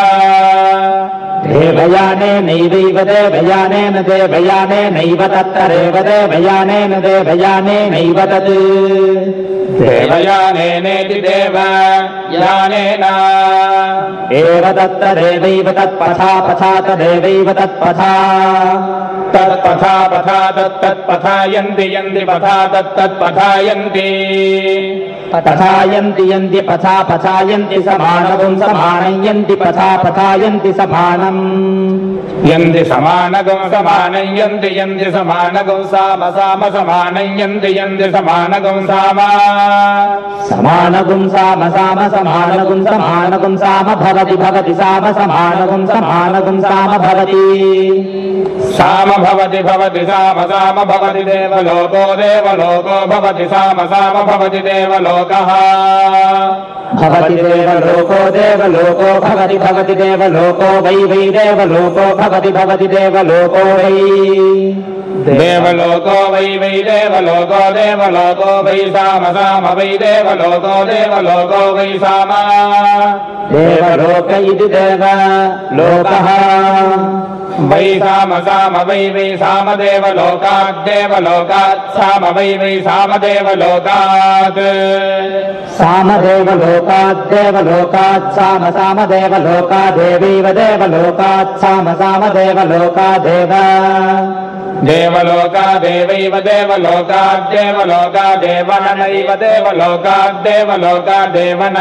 देवयानेनैवैव देवयानेन देवयानेनैव तत्तरेव देवयानेन देवयानेनैव तत् देवयानेनेति देवयानेन एव तत्तरेवैव तत्पथा पथा तदेवैव तत्पथा तत्पथा पथा तत्तत्पथा यन्ति यन्ति पथा तत्तत्पथा यन्ति पथा यन्ति यन्ति पथा पथा यन्ति समानगुं समानं यन्ति पथा पथा यन्ति समानम् यन्ति समानगुं समानं यन्ति यन्ति समानगुं साम साम समानं यन्ति यन्ति समानगुं साम समानगुं साम साम समानगुं समानगुं साम भवति भवति साम समानगुं समानगुं साम भवति साम भवति भवति साम साम भवति देवलोको देवलोको भवति साम साम भवति देवलोकः भवति देवलोको देवलोको भवति भवति देवलोको वै वै देवलोको भवति भवति देवलोको वै देवलोको वै वै देवलोको देवलोको वै साम साम वै देवलोको देवलोको वै साम देवलोक इति देवलोकः वै साम साम वै वै सामदेव लोकात् देवलोकात् साम वै वै सामदेव लोकात् सामदेव लोकात् देवलोकात् साम सामदेव लोकादेवैव देवलोकात् साम सामदेव लोकादेव देवलोकादेवैव देवलोकात् देवलोकादेवनैव देवलोकात् देवलोकादेवन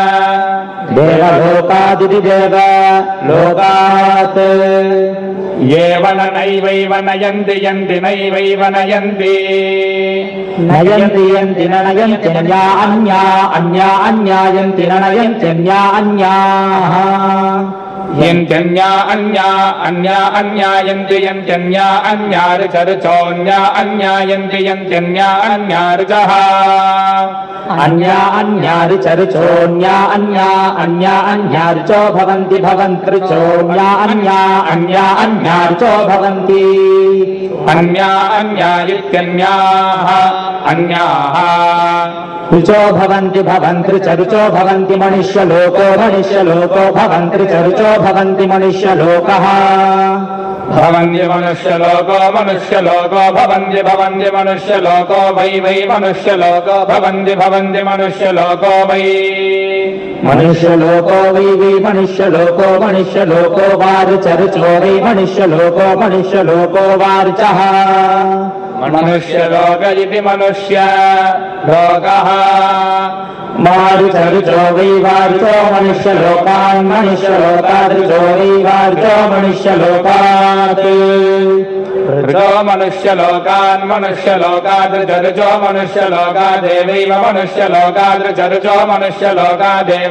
देवलोकादिति देव लोकात् ये वन नैवैव नयन्ति यन्ति नैवैव नयन्ति नयन्ति यन्ति न नयन्ति अन्या अन्या अन्या अन्या यन्ति न नयन्ति अन्या अन्याः यन्त्यन्या अन्या अन्या अन्या यन्ति यन्त्यन्या अन्या ऋचऋचोऽन्या अन्या यन्ति यन्त्यन्या अन्या ऋचः अन्या अन्या ऋचऋचोऽन्या अन्या अन्या अन्या ऋचो भवन्ति भवन्तृचोऽन्या अन्या अन्या अन्या ऋचो भवन्ति अन्या अन्या इत्यन्याः अन्याः ऋचो भवन्ति भवन्तृचरुचो भवन्ति मनुष्यलोको मनुष्यलोको भवन्तृचरुचो भवन्ति मनुष्यलोकः भवन्ति मनुष्यलोको मनुष्यलोको भवन्ति भवन्ति मनुष्यलोको वै वै मनुष्यलोको भवन्ति भवन्ति मनुष्यलोको वै मनुष्यलोको वै वै मनुष्यलोको मनुष्यलोको वारुचरुचो वै मनुष्यलोको मनुष्यलोको वारुचः मनुष्यलोक इति मनुष्य लोकः वारुचरुचो वै वारुचो मनुष्यलोकान् मनुष्यलोकादृचो वै वारुचो मनुष्यलोकात् ऋचो मनुष्यलोकान् मनुष्यलोकादृचरुचो मनुष्यलोकादेवैव मनुष्यलोकादृचरुचो मनुष्यलोकादेव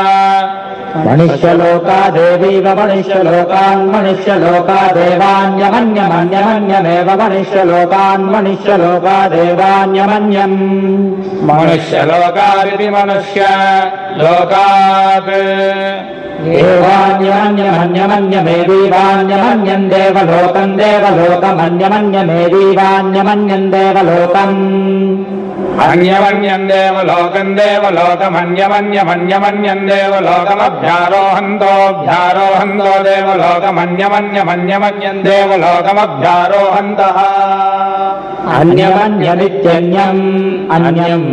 मनुष्यलोकादेवैव मनुष्यलोकान् मनुष्यलोकादेवान्यमन्यमन्यमन्यमेव मनुष्यलोकान् मनुष्यलोकादेवान्यमन्यम् मनुष्यलोकादिति मनुष्य लोकात् देवान्यमन्यमन्यमन्यमेवैवान्यमन्यम् देवलोकम् देवलोकमन्यमन्यमेवैवान्यमन्यम् देवलोकम् अन्यमन्यम् देवलोकम् देवलोकमन्यमन्यमन्यमन्यम् देवलोकमभ्यारोहन्तोऽभ्यारोहन्तो देवलोकमन्यमन्यमन्यमन्यम् देवलोकमभ्यारोहन्तः अन्यमन्यमित्यन्यम् अन्यम्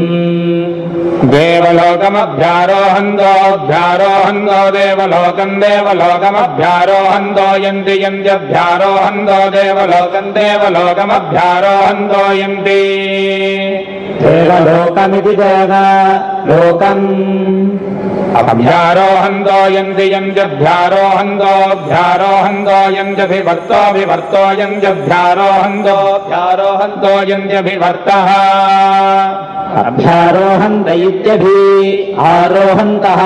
देवलोकमभ्यारोहन्तोऽभ्यारोहन्तो देवलोकम् देवलोकमभ्यारोहन्तो यन्ति यन्त्यभ्यारोहन्तो देवलोकम् देवलोकमभ्यारोहन्तो यन्ति देवलोकमिति देव लोकम् अभ्यारोहन्तो यन्ति यन्त्यभ्यारोहन्तोऽभ्यारोहन्तो यन्त्यभिवर्तोऽभिवर्तो यन्त्यभ्यारोहन्तोऽभ्यारोहन्तो यन्त्यभिवर्तः अभ्यारोहन्त इत्यभि आरोहन्तः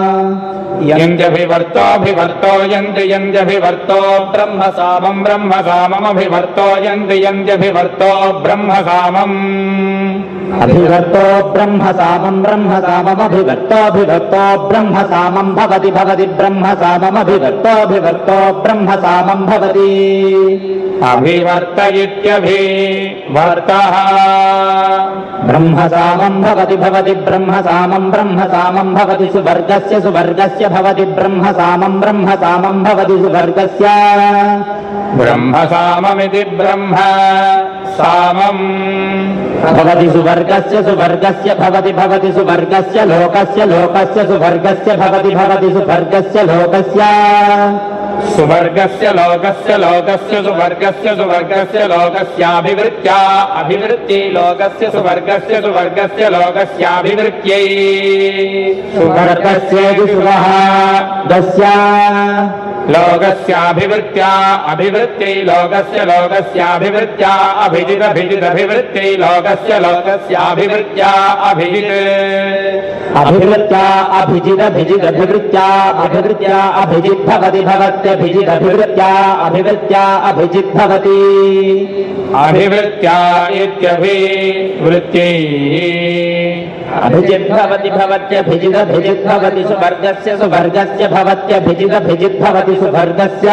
यन्त्यभिवर्तोऽभिवर्तो यन्ति यन्त्यभिवर्तो ब्रह्म सामम् ब्रह्म साममभिवर्तो यन्ति यन्त्यभिवर्तो ब्रह्म सामम् अभिवर्तो ब्रह्म सामम् ब्रह्म साममभिवर्तोऽभिवर्तो ब्रह्म सामम् भवति भवति ब्रह्म साममभिवर्तोऽभिवर्तो ब्रह्म सामम् भवति अभिवर्त इत्यभिवर्तः ब्रह्म सामम् भवति भवति ब्रह्म सामम् ब्रह्म सामम् भवति सुवर्गस्य सुवर्गस्य भवति ब्रह्म सामम् ब्रह्म सामम् भवति सुवर्गस्य ब्रह्म साममिति ब्रह्म सामम् भवति सुवर्गस्य सुवर्गस्य भवति भवति सुवर्गस्य लोकस्य लोकस्य सुवर्गस्य भवति भवति सुवर्गस्य लोकस्य सुवर्गस्य लोकस्य लोकस्य सुवर्गस्य सुवर्गस्य लोकस्याभिवृत्त्या अभिवृत्ति लोकस्य सुवर्गस्य सुवर्गस्य लोकस्याभिवृत्त्यै सुवर्गस्येति सुवः दस्य लोकस्याभिवृत्त्या अभिवृत्त्यै लोकस्य लोकस्याभिवृत्त्या अभिजिदभिजिदभिवृत्त्यै लोकस्य लोकस्याभिवृत्त्या अभिजित् अभिवृत्त्या अभिजिदभिजिदभिवृत्त्या अभिवृत्त्या अभिजित् भवति भवत्यभिजिदभिवृत्त्या अभिवृत्त्या अभिजित् भवति अभिवृत्त्या इत्यभिवृत्त्यै अभिजित् भवति भवत्यभिजिदभिजित् भवति सुवर्गस्य सुवर्गस्य भवत्यभिजिदभिजित् भवति सुवर्गस्य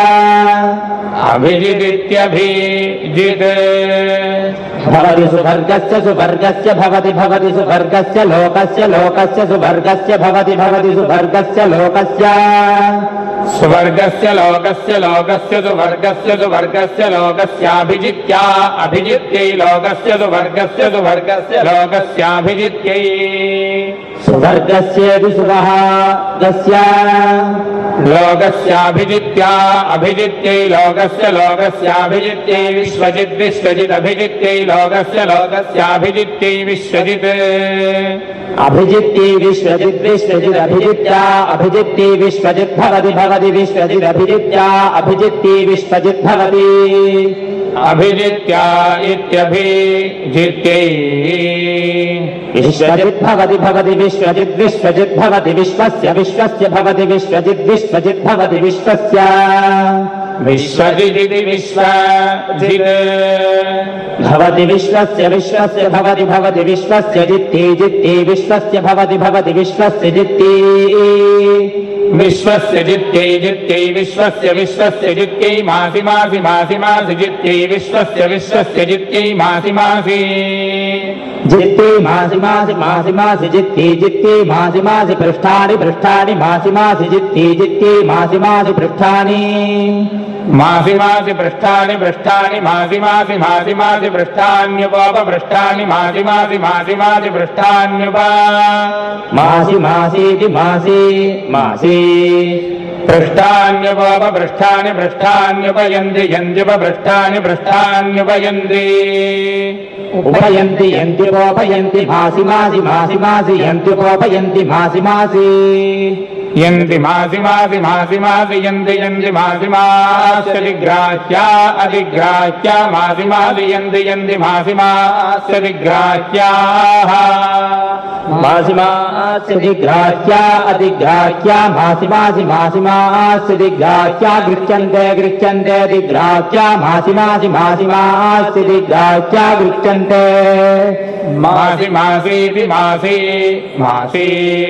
अभिजिदित्यभिजित् भवति सुवर्गस्य सुवर्गस्य भवति भवति सुवर्गस्य लोकस्य लोकस्य सुवर्गस्य भवति भवति सुवर्गस्य लोकस्य स्वर्गस्य लोकस्य लोकस्य सुवर्गस्य सुवर्गस्य लोकस्याभिजित्या अभिजित्यै लोकस्य सुवर्गस्य सुवर्गस्य लोकस्याभिजित्यै सुवर्गस्येति सुवर्गस्य लोकस्याभिजित्या अभिजित्यै लोकस्य लोकस्याभिजित्यै विश्वजित् विश्वजित् अभिजित्यै लोकस्य लोकस्याभिजित्यै विश्वजित् अभिजित्यै विश्वजित् विश्वजित् अभिजित्या अभिजित्यै विश्वजित् भवति भवति विश्वजित् अभिजित्या अभिजित्यै विश्वजित् भवति अभिजित्या इत्यभिजित्यै विश्वजित् भवति भवति विश्वजित् विश्वजित् भवति विश्वस्य विश्वस्य भवति विश्वजित् विश्वजित् भवति विश्वस्य विश्वजिदिति विश्वजित् भवति विश्वस्य विश्वस्य भवति भवति विश्वस्य जित्ति जित्ति विश्वस्य भवति भवति विश्वस्य जित्ति विश्वस्य जित्यै जित्यै विश्वस्य विश्वस्य जित्यै मासि मासि मासि मासि जित्यै विश्वस्य विश्वस्य जित्यै मासि मासि जित्ति मासि मासि मासि मासि जित्ति जित्ति मासि मासि पृष्ठानि पृष्ठानि मासि मासि जित्ति जित्ति मासि मासि पृष्ठानि मासि मासि पृष्ठानि पृष्ठानि मासि मासि मासि मासि पृष्ठान्युपपृष्ठानि मासि मासि मासि मासि पृष्ठान्युप मासि मासीति मासि मासि पृष्ठान्युपपृष्ठानि पृष्ठान्युपयन्ति यन्त्युपपृष्ठानि पृष्ठान्युपयन्ति उपयन्ति यन्त्युपोपयन्ति मासि मासि मासि मासि यन्त्युपोपयन्ति मासि मासि यन्ति मासि मासि मासि मासि यन्ति यन्ति मासि मास्यधिग्राह्या अधिग्राह्या मासि मासि यन्ति यन्ति मासि मास्यधिग्राह्याः मासि मास्यधिग्राह्या अधिग्राह्या मासि मासि मासि मास्यधिग्राह्या गृह्यन्ते गृह्यन्ते अधिग्राह्या मासि मासि मासि मास्यधिग्राह्या गृह्यन्ते मासि मासीति मासि मासि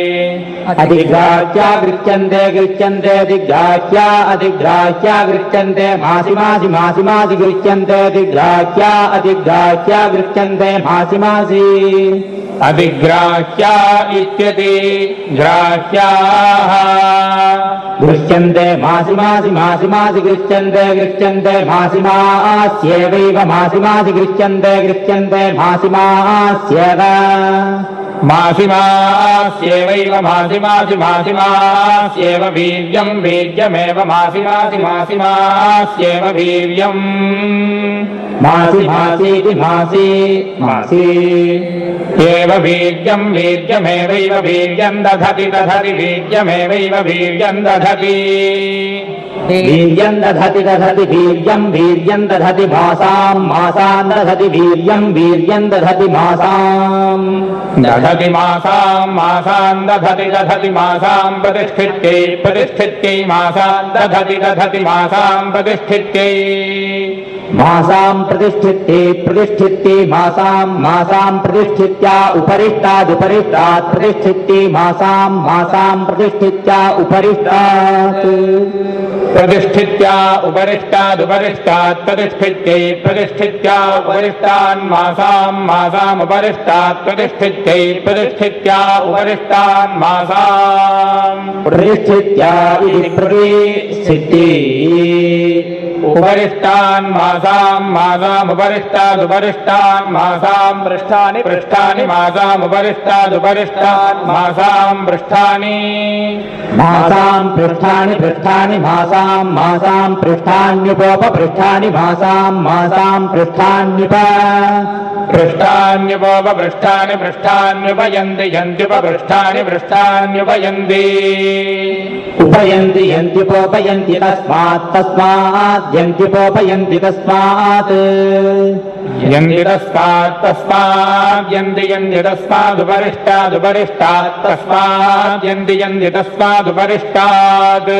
अधिग्राह्या गृह्यन्ते गृह्यन्ते अधिग्राह्या अधिग्राह्या गृह्यन्ते मासि मासि मासि मासि गृह्यन्ते अधिग्राह्या अधिग्राह्या गृह्यन्ते मासि मासि अधिग्राह्या इत्यति ग्राह्याः गृह्यन्ते मासि मासि मासि मासि गृह्यन्ते गृह्यन्ते मासि मास्येवैव मासि मासि गृह्यन्ते गृह्यन्ते मासि मास्येव मासि मास्येवैव मासि मासि मासि मास्येव वीर्यं वीर्यमेव मासि मासि मासि मास्येव वीर्यम् मासि मासीति मासि मासि एव वीर्यं वीर्यमेवैव वीर्यं दधति दधति वीर्यमेवैव वीर्यं दधति वीर्यं दधति दधति वीर्यं वीर्यं दधति मासां मासां दधति वीर्यं वीर्यं दधति मासां दधति मासां मासां दधति दधति मासां प्रतिष्ठित्यै प्रतिष्ठित्यै मासां दधति दधति मासां प्रतिष्ठित्यै मासां प्रतिष्ठित्यै प्रतिष्ठित्यै मासां मासां प्रतिष्ठित्या उपरिष्टादुपरिष्टात् प्रतिष्ठित्यै मासां मासां प्रतिष्ठित्या उपरिष्टात् प्रतिष्ठित्या उपरिष्टादुपरिष्टात् प्रतिष्ठित्यै प्रतिष्ठित्या उपरिष्टान् मासां मासाम् उपरिष्टात् प्रतिष्ठित्यै प्रतिष्ठित्या उपरिष्टान् मासाम् प्रतिष्ठित्या इति प्रतिष्ठित्यै उपरिष्टान् मासां मासाम् उपरिष्टादुपरिष्टान् मासां पृष्ठानि पृष्ठानि मासाम् उपरिष्टादुपरिष्टान् मासां पृष्ठानि मासां पृष्ठानि पृष्ठानि मासां मासां पृष्ठान्युपोपपृष्ठानि मासां मासां पृष्ठान्युप पृष्ठान्युपोपपृष्ठानि पृष्ठान्युपयन्ति यन्त्युपपृष्ठानि पृष्ठान्युपयन्ति उपयन्ति यन्त्युपोपयन्ति तस्मात् तस्मात् यन्त्युपोपयन्ति तस्मात् यन्ति तस्मात् तस्मात् यन्ति यन्ति तस्मादुपरिष्टादुपरिष्टात् तस्मात् यन्ति यन्ति तस्मादुपरिष्टात्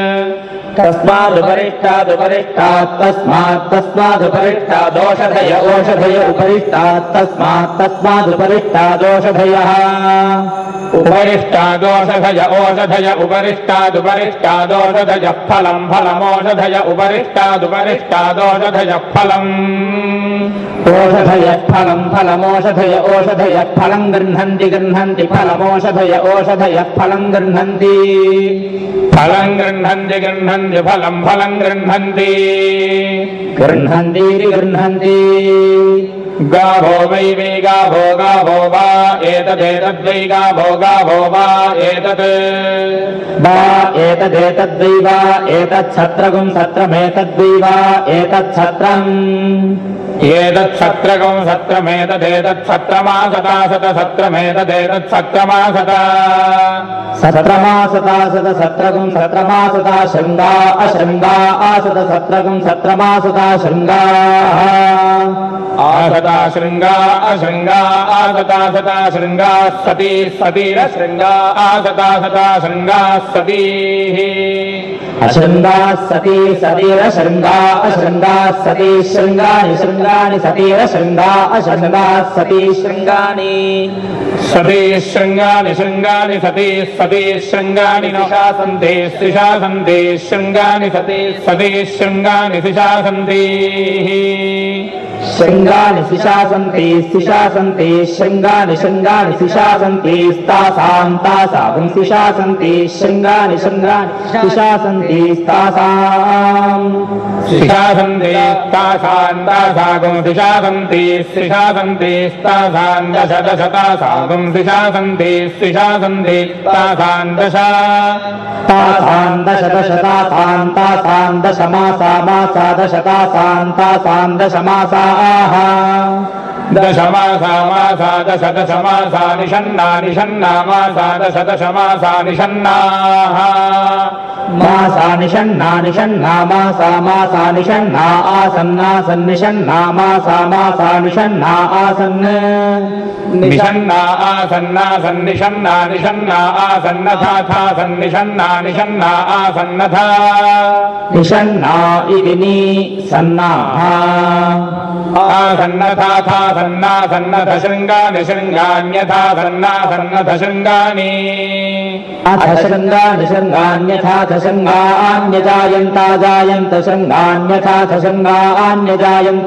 तस्मादुपरिष्टादुपरिष्टात् तस्मात् तस्मादुपरिष्टादोषधय ओषधय उपरिष्टात् तस्मात् तस्मादुपरिष्टादोषधयः उपरिष्टादोषधय ओषधय उपरिष्टादुपरिष्टादोषधय फलम् फलमोषधय उपरिष्टादुपरिष्टादोषधय फलम् ओषधय फलम् फलमोषधय ओषधय फलम् गृह्णन्ति गृह्णन्ति फलमोषधय ओषधय फलम् गृह्णन्ति फलं गृह्णन्ति गृह्णन्ति फलं फलं गृह्णन्ति गृह्णन्ति गृह्णन्ति गावो वै वै गावो गावो वा एतदेतद्वै गावो गावो वा एतत् वा एतदेतद्वै वा एतच्छत्रगुं सत्रमेतद्वै वा एतच्छत्रम् एतच्छत्रगुं सत्रमेतदेतच्छत्रमासता सत सत्रमेतदेतच्छत्रमासता सत्रमासता सत सत्रगुं सत्रमासता शृङ्गा अशृङ्गा आसत सत्रगुं सत्रमासता शृङ्गा आसता शृङ्गा अशृङ्गा आसता सता शृङ्गा सती सतीरशृङ्गा आसता सता शृङ्गा सतीः अशृङ्गा सती सतीरशृङ्गा अशृङ्गा सती शृङ्गानि शृङ्गानि सतीरशृङ्गा अशृङ्गा सती शृङ्गानि सती शृङ्गानि शृङ्गानि सती सती शृङ्गानि निशासन्ते शिशासन्ते शृङ्गानि सती सती शृङ्गानि शिशासन्ति शृङ्गानि शिशासन्ति शिशासन्ति शृङ्गानि शृङ्गानि शिशासन्ति तासां तासां शिशासन्ति शृङ्गानि शृङ्गानि शिशासन्ति तासां शिशासन्ति तासां तासागुं शिशासन्ति शिशासन्ति तासां दश दश तासागुं शिशासन्ति शिशासन्ति तासां दश तासां दश दश तासां तासां दश मासा मासा दश तासां तासां दश मासा दशमासा मासा दश दशमासा निषन्ना निषन्ना मासा दश दशमासा निषन्नाः मासा निषन्ना निषन्ना मासा मासा निषन्ना आसन्नासन् निषन्ना मासा मासा निषन्ना आसन् निषन्ना आसन्नासन् निषन्ना निषन्ना आसन्नथा थासन् निषन्ना निषन्ना आसन्नथा निषन्ना इति नि सन्नाः आसन्नथा थासन्ना सन्नथ शृङ्गानि शृङ्गान्यथा सन्ना सन्नथ शृङ्गानि अथ शृङ्गानि शृङ्गान्यथा शृङ्गान्यजायन्ता जायन्त शृङ्गान्यथा शृङ्गान्यजायन्त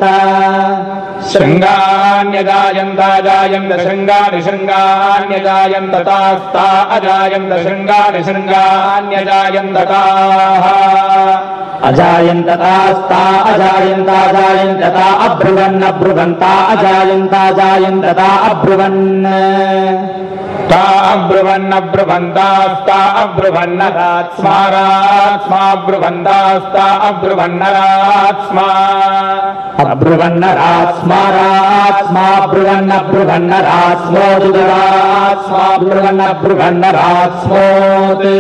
शृङ्गान्यजायन्ता जायन्त शृङ्गानि शृङ्गान्यजायन्त तास्ता अजायन्त शृङ्गानि शृङ्गान्यजायन्तताः अजायन्ततास्ता अजायन्ता जायन्तता अब्रुवन् अब्रुवन्ता अजायन्ता जायन्तता अब्रुवन् ता अब्रुवन् अब्रुवन्तास्ता अब्रुवन्नरात्स्मारात्स्मा ब्रुवन्तास्ता अब्रुवन्नरात्स्मा अब्रुवन्नरात्स्मारात्स्मा ब्रुवन् अब्रुवन्नरात्स्मोदुरात्स्मा ब्रुवन् अब्रुवन्नरात्स्मोत्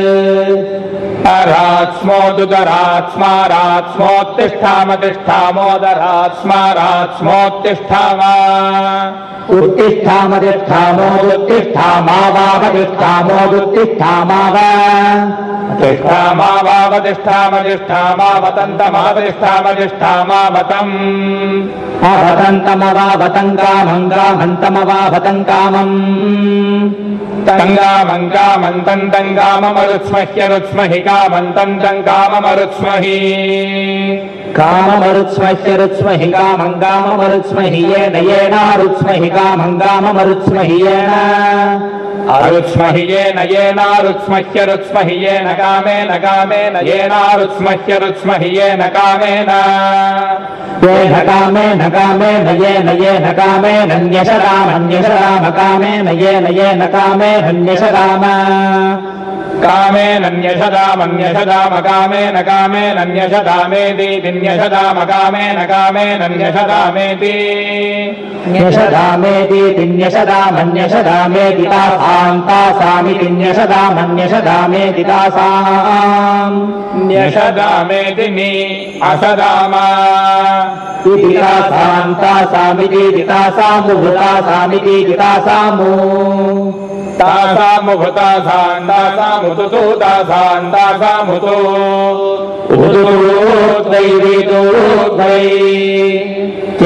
अरात्स्मोदुदरात्स्मारात्स्मोत्तिष्ठामतिष्ठामोदरात्स्मारात्स्मोत्तिष्ठाम उत्तिष्ठामतिष्ठामोदुत्तिष्ठामावावतिष्ठामोदुत्तिष्ठामाव तिष्ठामावावतिष्ठामतिष्ठामावतन्तमावतिष्ठामतिष्ठामावतम् अवतन्तमवावतं कामं कामन्तमवावतं कामम् तङ्गामङ्कामन्तं तङ्गाममरुत्स्मह्यरुत्स्महि कामन्तं तङ्गाममरुत्स्महि काममरुत्स्मह्य रुत्स्महि कामं काममरुत्स्महि येन येनारुत्स्महि कामं काममरुत्स्महि येन अरुत्स्महि येन येनारुत्स्मह्यरुत्स्महि येन कामेन कामेन येनारुत्स्मह्यरुत्स्महि येन कामेन येन कामेन कामेन येन येन कामेन न्यषरामन्यषराम कामेन येन येन कामेन न्यषराम कामेन न्यषदामन्यषदाम कामेन कामेन न्यषदामेति न्यषदाम कामेन कामेन न्यषदामेति न्यषदामेति न्यषदामन्यषदामेति तासां तासामिति न्यषदामन्यषदामेति तासाम् न्यषदामेति नि असदाम इति तासां तासामिति तासामुभुतासामिति तासामु तासामुभुतासां तासामुतुतु तासां तासामुतु उतुतुत्वै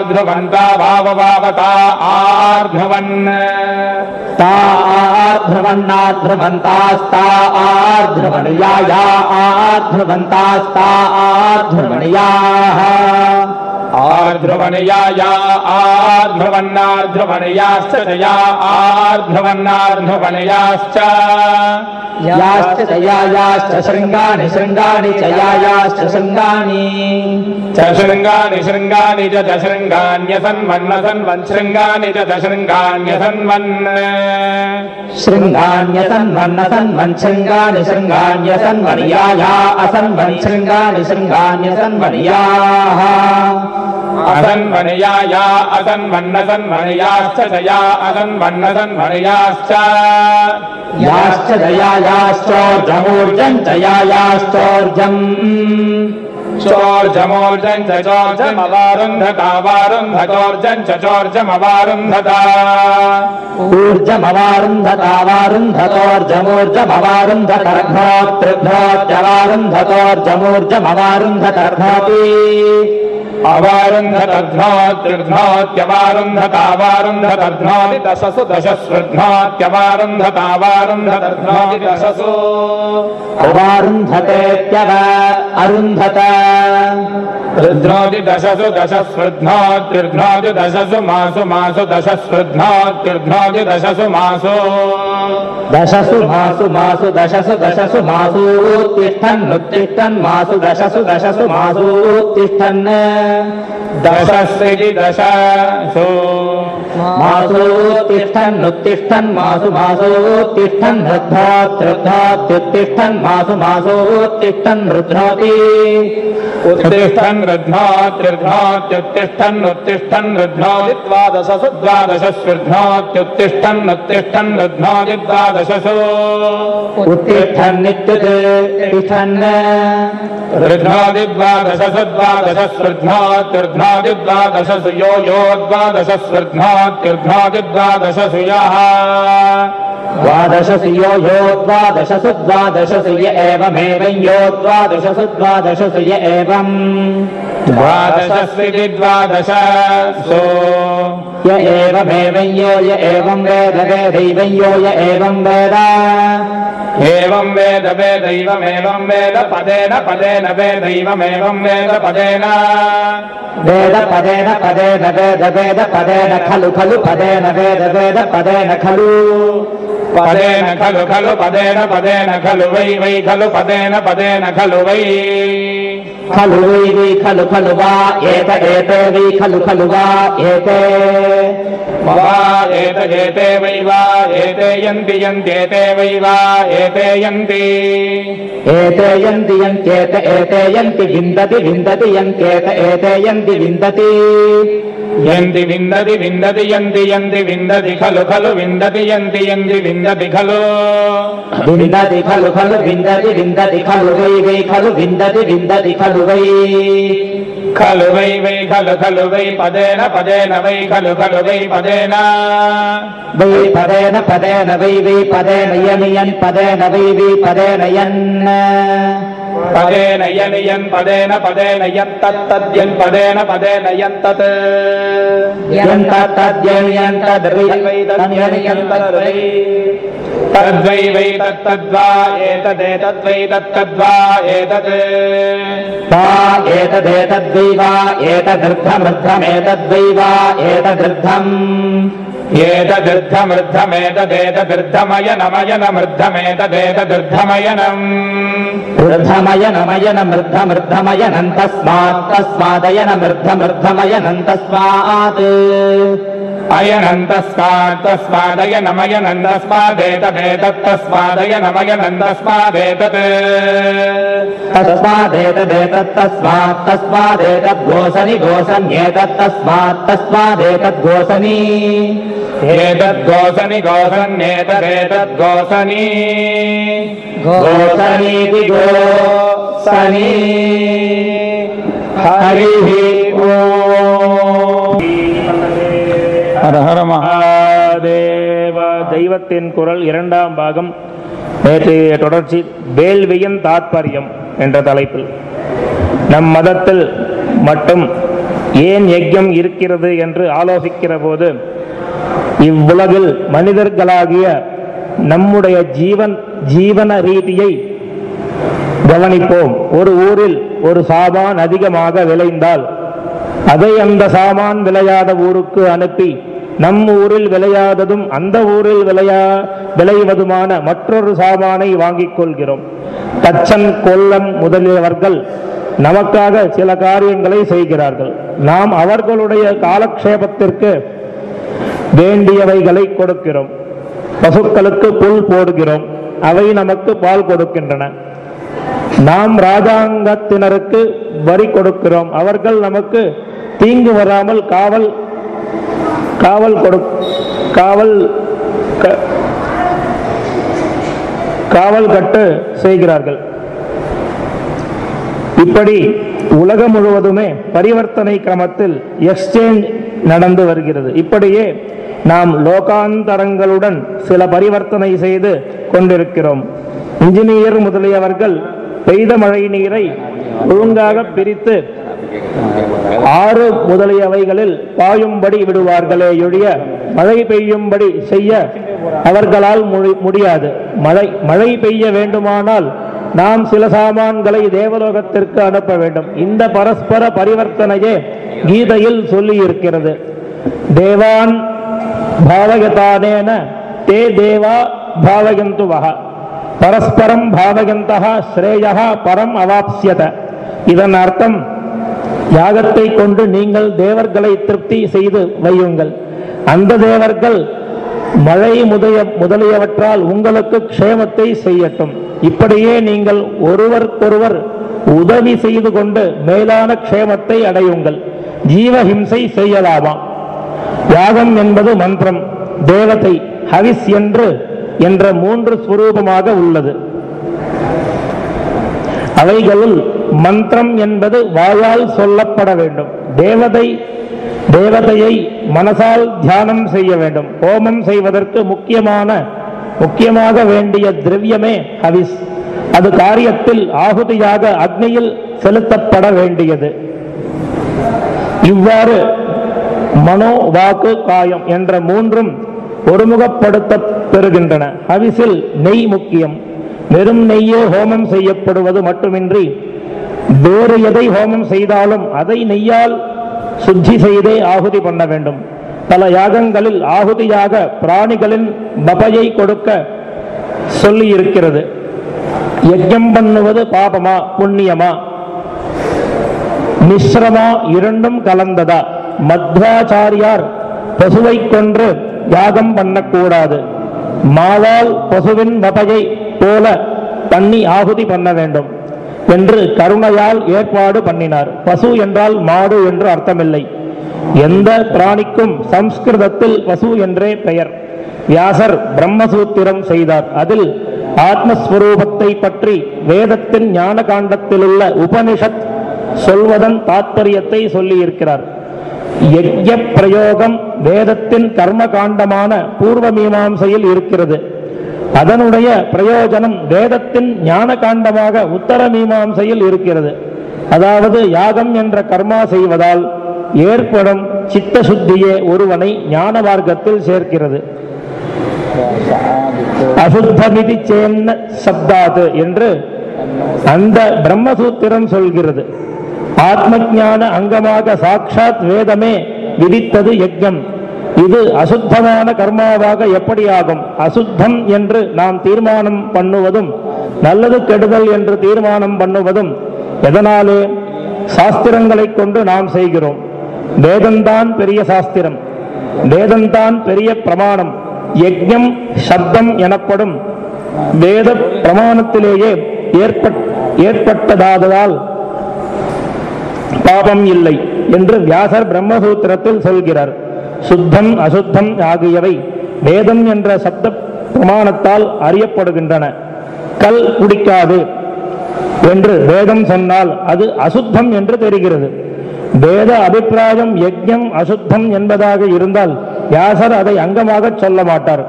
आर्ध्रवन्ता भावभावता आर्ध्रवन् ता आर्ध्रवन्नार्ध्रवन्तास्ता आर्ध्रवणयाया आर्ध्रवन्तास्ता आर्ध्रवणयाः आर्ध्रवणयाया आर्ध्रवन्नार्ध्रवणयाश्च तया आर्ध्रवन्नार्ध्रवणयाश्च याश्च तयायाश्च शृङ्गानि शृङ्गानि च यायाश्च शृङ्गानि च शृङ्गानि शृङ्गानि च च शृङ्गान्यसन्वन्नसन्वन् शृङ्गानि च च शृङ्गान्यसन्वन् शृङ्गान्यसन्वन्नसन्वन् शृङ्गानि शृङ्गान्यसन्वन् याया असन्वन् शृङ्गानि शृङ्गान्यसन्वन्याः असन्वनयाया असन्वन्नसन्वनयाश्च तया असन्वन्नसन्वनयाश्च याश्च दयायाश्चोर्जमूर्जम् च यायाश्चोर्जम् चोर्जमोर्जम् च चोर्जमवारुन्धतावारुन्धतोर्जम् च चोर्जमवारुन्धता ऊर्जमवारुन्धतावारुन्धतोर्जमूर्जमवारुन्धतर्घोत्रिघ्नोत्यवारुन्धतर्घोति अवारुन्धतर्घ्नोत्रिघ्नोत्यवारुन्धतावारुन्धतर्घ्नोति दशसु दशस्वृघ्नोत्यवारुन्धतावारुन्धतर्घ्नोति दशसु अवारुन्धतेत्यव अरुन्धत ऋध्नोति दशसु दशस्वृघ्नोत्रिघ्नोति दशसु मासु मासु दशस्वृघ्नोत्रिघ्नोति दशसु मासु दशसु मासु मासु दशसु दशसु मासु उत्तिष्ठन्नुत्तिष्ठन् मासु दशसु दशसु मासु उत्तिष्ठन् दशस्विति दशसु मासु उत्तिष्ठन्नुत्तिष्ठन् मासु मासु उत्तिष्ठन् ऋद्धोत्तिष्ठन् मासु मासु उत्तिष्ठन् ऋध्नोति उत्तिष्ठन् ऋध्नोत्रिघ्नोत्युत्तिष्ठन् उत्तिष्ठन् ऋध्नोति द्वादशसु द्वादशस्वृघ्नोत्युत्तिष्ठन् उत्तिष्ठन् ऋध्नोति द्वादशसु उत्तिष्ठन्नित्युत्तिष्ठन् ऋध्नोति द्वादशसु द्वादशस्वृघ्नोत्युर्ध्नोति द्वादशसु यो यो द्वादशस्वृघ्नोत्युर्ध्नोति द्वादशसु यः द्वादशसु यो यो द्वादशसु द्वादशसु य एवमेवं यो द्वादशसु द्वादशसु य एवम् द्वादशस्विति द्वादशसु य एवमेवं यो य एवं वेद वेदैवं यो य एवं वेद एवं वेद वेदैवमेवं वेद पदेन पदेन वेदैवमेवं वेद पदेन वेद पदेन पदेन वेद वेद पदेन खलु खलु पदेन वेद वेद पदेन खलु पदेन खलु खलु पदेन पदेन खलु वै वै खलु पदेन पदेन खलु वै खलु वै वै खलु खलु वा एत एते वै खलु खलु वा एते वा एत एते वै वा एते यन्ति यन्त्येते वै वा एते यन्ति एते यन्ति यन्त्येत एते यन्ति विन्दति विन्दति यन्त्येत एते यन्ति विन्दति यन्ति विन्दति विन्दति यन्ति यन्ति विन्दति खलु खलु विन्दति यन्ति यन्ति विन्दति खलु विन्दति खलु खलु विन्दति विन्दति खलु वै वै खलु विन्दति विन्दति खलु वै खलु वै वै खलु खलु वै पदेन पदेन वै खलु खलु वै पदेन वै पदेन पदेन वै वै पदेन यन् यन् पदेन वै वै पदेन यन् पदेन यन् यन् पदेन पदेन यत्तद्यन् पदेन पदेन यत्तत् यन्तद्यन् यन्तद्वै वै तद्यन् यन्तद्वै तद्वै वै तत्तद्वा एतदेतद्वै तत्तद्वा एतत् वा एतदेतद्वै वा एतदृद्धमृद्धमेतद्वै वा एतदृद्धम् एतदृद्धमृद्धमेतदेतदृद्धमयनमयनमृद्धमेतदेतदृद्धमयनम् वृद्धमयनमयनमृद्धमृद्धमयनम् तस्मात् तस्मादयनमृद्धमृद्धमयनम् तस्मात् अयनम् तस्मात् तस्मादयनमयनम् तस्मादेतदेतत्तस्मादयनमयनम् तस्मादेतत् तस्मादेतदेतत्तस्मात् तस्मादेतद्घोषनि घोषन्येतत्तस्मात् तस्मादेतद्घोषनि एतद्घोषनि घोषन्येतदेतद्घोषनि घोषनीति घोषनि हरिः ओम् हर हर महादेव தெய்வத்தின் குரல் இரண்டாம் பாகம் நேற்றைய தொடர்ச்சி வேள்வியின் தாத்பரியம் என்ற தலைப்பில் நம் மதத்தில் மட்டும் ஏன் யஜ்யம் இருக்கிறது என்று ஆலோசிக்கிற போது, இவ்வுலகில் மனிதர்களாகிய நம்முடைய ஜீவன் ஜீவன ரீதியை கவனிப்போம். ஒரு ஊரில் ஒரு சாமான் அதிகமாக விளைந்தால் அதை அந்த சாமான் விளையாத ஊருக்கு அனுப்பி நம் ஊரில் விளையாததும் அந்த ஊரில் விளையா விளைவதுமான மற்றொரு சாமானை வாங்கிக் கொள்கிறோம். தச்சன் கொல்லம் முதலியவர்கள் நமக்காக சில காரியங்களை செய்கிறார்கள். நாம் அவர்களுடைய காலக்ஷேபத்திற்கு வேண்டியவைகளை கொடுக்கிறோம். பசுக்களுக்கு புல் போடுகிறோம், அவை நமக்கு பால் கொடுக்கின்றன. நாம் ராஜாங்கத்தினருக்கு வரி கொடுக்கிறோம், அவர்கள் நமக்கு தீங்கு வராமல் காவல் காவல் கொடு காவல் காவல் கட்டு செய்கிறார்கள். இப்படி உலகம் முழுவதுமே பரிவர்த்தனை கிரமத்தில் எக்ஸ்சேஞ்ச் நடந்து வருகிறது. இப்படியே நாம் லோகாந்தரங்களுடன் சில பரிவர்த்தனை செய்து கொண்டிருக்கிறோம். இன்ஜினியர் முதலியவர்கள் பெய்த மழை நீரை ஒழுங்காக பிரித்து ஆறு முதலியவைகளில் பாயும்படி விடுவார்களே ஒழிய மழை பெய்யும்படி செய்ய அவர்களால் முடியாது. மழை மழை பெய்ய வேண்டுமானால் நாம் சில சாமான்களை தேவலோகத்திற்கு அனுப்ப வேண்டும். இந்த பரஸ்பர பரிவர்த்தனையே கீதையில் சொல்லி இருக்கிறது. தேவான் பாவயதானேன தே தேவா பாவயந்து வஹ பரஸ்பரம் பாவயந்தஹ ஸ்ரேயஹ பரம் அவாப்ஸ்யத. இதன் அர்த்தம், யாகத்தை கொண்டு நீங்கள் தேவர்களை திருப்தி செய்து வையுங்கள். அந்த தேவர்கள் மழை முதலிய முதலியவற்றால் உங்களுக்கு க்ஷேமத்தை செய்யட்டும். இப்படியே நீங்கள் ஒருவருக்கொருவர் உதவி செய்து கொண்டு மேலான க்ஷேமத்தை அடையுங்கள். ஜீவஹிம்சை செய்யலாமா? யாகம் என்பது மந்திரம், தேவதை, ஹவிஸ் என்று என்ற மூன்று ஸ்வரூபமாக உள்ளது. அவைகளுள் மந்திரம் என்பது வாயால் சொல்லப்பட வேண்டும். தேவதை தேவதையை மனசால் தியானம் செய்ய வேண்டும். ஹோமம் செய்வதற்கு முக்கியமான முக்கியமாக வேண்டிய திரவியமே ஹவிஸ். அது காரியத்தில் ஆகுதியாக அக்னியில் செலுத்தப்பட வேண்டியது. இவ்வாறு மனோ வாக்கு காயம் என்ற மூன்றும் ஒருமுகப்படுத்த பெறுகின்றன. ஹவிஸில் நெய் முக்கியம். வெறும் நெய்யே ஹோமம் செய்யப்படுவது மட்டுமின்றி வேறு எதை ஹோமம் செய்தாலும் அதை நெய்யால் சுத்தி செய்தே ஆகுதி பண்ண வேண்டும். பல யாகங்களில் ஆகுதியாக பிராணிகளின் பபையை கொடுக்க சொல்லி இருக்கிறது. யஜ்ஞம் பண்ணுவது பாபமா புண்ணியமா, மிஸ்ரமா, இரண்டும் கலந்ததா? மத்வாச்சாரியார் பசுவை கொன்று யாகம் பண்ணக்கூடாது. மாவால் பசுவின் பபையை போல பண்ணி ஆகுதி பண்ண வேண்டும் என்று கருணையால் ஏற்பாடு பண்ணினார். பசு என்றால் மாடு என்று அர்த்தமில்லை. எந்த பிராணிக்கும் சம்ஸ்கிருதத்தில் பசு என்றே பெயர். வியாசர் பிரம்மசூத்திரம் செய்தார். அதில் ஆத்மஸ்வரூபத்தை பற்றி வேதத்தின் ஞான காண்டத்தில் உள்ள உபனிஷத் சொல்வதன் தாத்பரியத்தை சொல்லி இருக்கிறார். யஜ்ஞ பிரயோகம் வேதத்தின் கர்ம காண்டமான பூர்வ மீமாம்சையில் இருக்கிறது. அதனுடைய பிரயோஜனம் வேதத்தின் ஞான காண்டமாக உத்தர மீமாம்சையில் இருக்கிறது. அதாவது யாகம் என்ற கர்மா செய்வதால் ஏற்படும் சித்த சுத்தியே ஒருவனை ஞான மார்க்கத்தில் சேர்க்கிறது. அசுத்தமிதி சேன்ன சப்தாது என்று அந்த பிரம்மசூத்திரம் சொல்கிறது. ஆத்ம ஞான அங்கமாக சாட்சாத் வேதமே விதித்தது யஜ்ஞம். இது அசுத்தமான கர்மாவாக எப்படி ஆகும்? அசுத்தம் என்று நாம் தீர்மானம் பண்ணுவதும் நல்லது கெடுதல் என்று தீர்மானம் பண்ணுவதும் எதனாலே? சாஸ்திரங்களை கொண்டு நாம் செய்கிறோம். வேதம்தான் பெரிய சாஸ்திரம், வேதம்தான் பெரிய பிரமாணம். யஜ்ஞம் சப்தம் எனப்படும் வேத பிரமாணத்திலேயே ஏற்பட்டதாததால் பாபம் இல்லை என்று வியாசர் பிரம்மசூத்திரத்தில் சொல்கிறார். சுத்தம் அசுத்தம் ஆகியவை வேதம் என்ற சப்த பிரமாணத்தால் அறியப்படுகின்றன. கல் குடிக்காது என்று வேதம் சொன்னால் அது அசுத்தம் என்று தெரிகிறது. வேத அபிப்பிராயம் யஜ்ஞம் அசுத்தம் என்பதாக இருந்தால் வியாசர் அதை அங்கமாக சொல்ல மாட்டார்.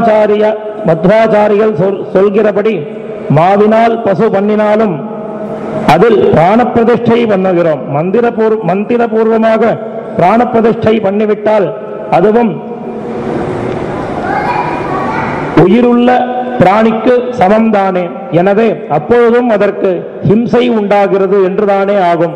மத்வாச்சாரிய மத்வாச்சாரிகள் சொல்கிறபடி மாவினால் பசு பண்ணினாலும் அதில் பிராண பிரதிஷ்டை பண்ணுகிறோம். மந்திர பூர்வ மந்திர பூர்வமாக பிராண பிரதிஷ்டை பண்ணிவிட்டால் அதுவும் உயிருள்ள பிராணிக்கு சமம்தானே. எனவே அப்பொழுதும் அதற்கு ஹிம்சை உண்டாகிறது என்றுதானே ஆகும்.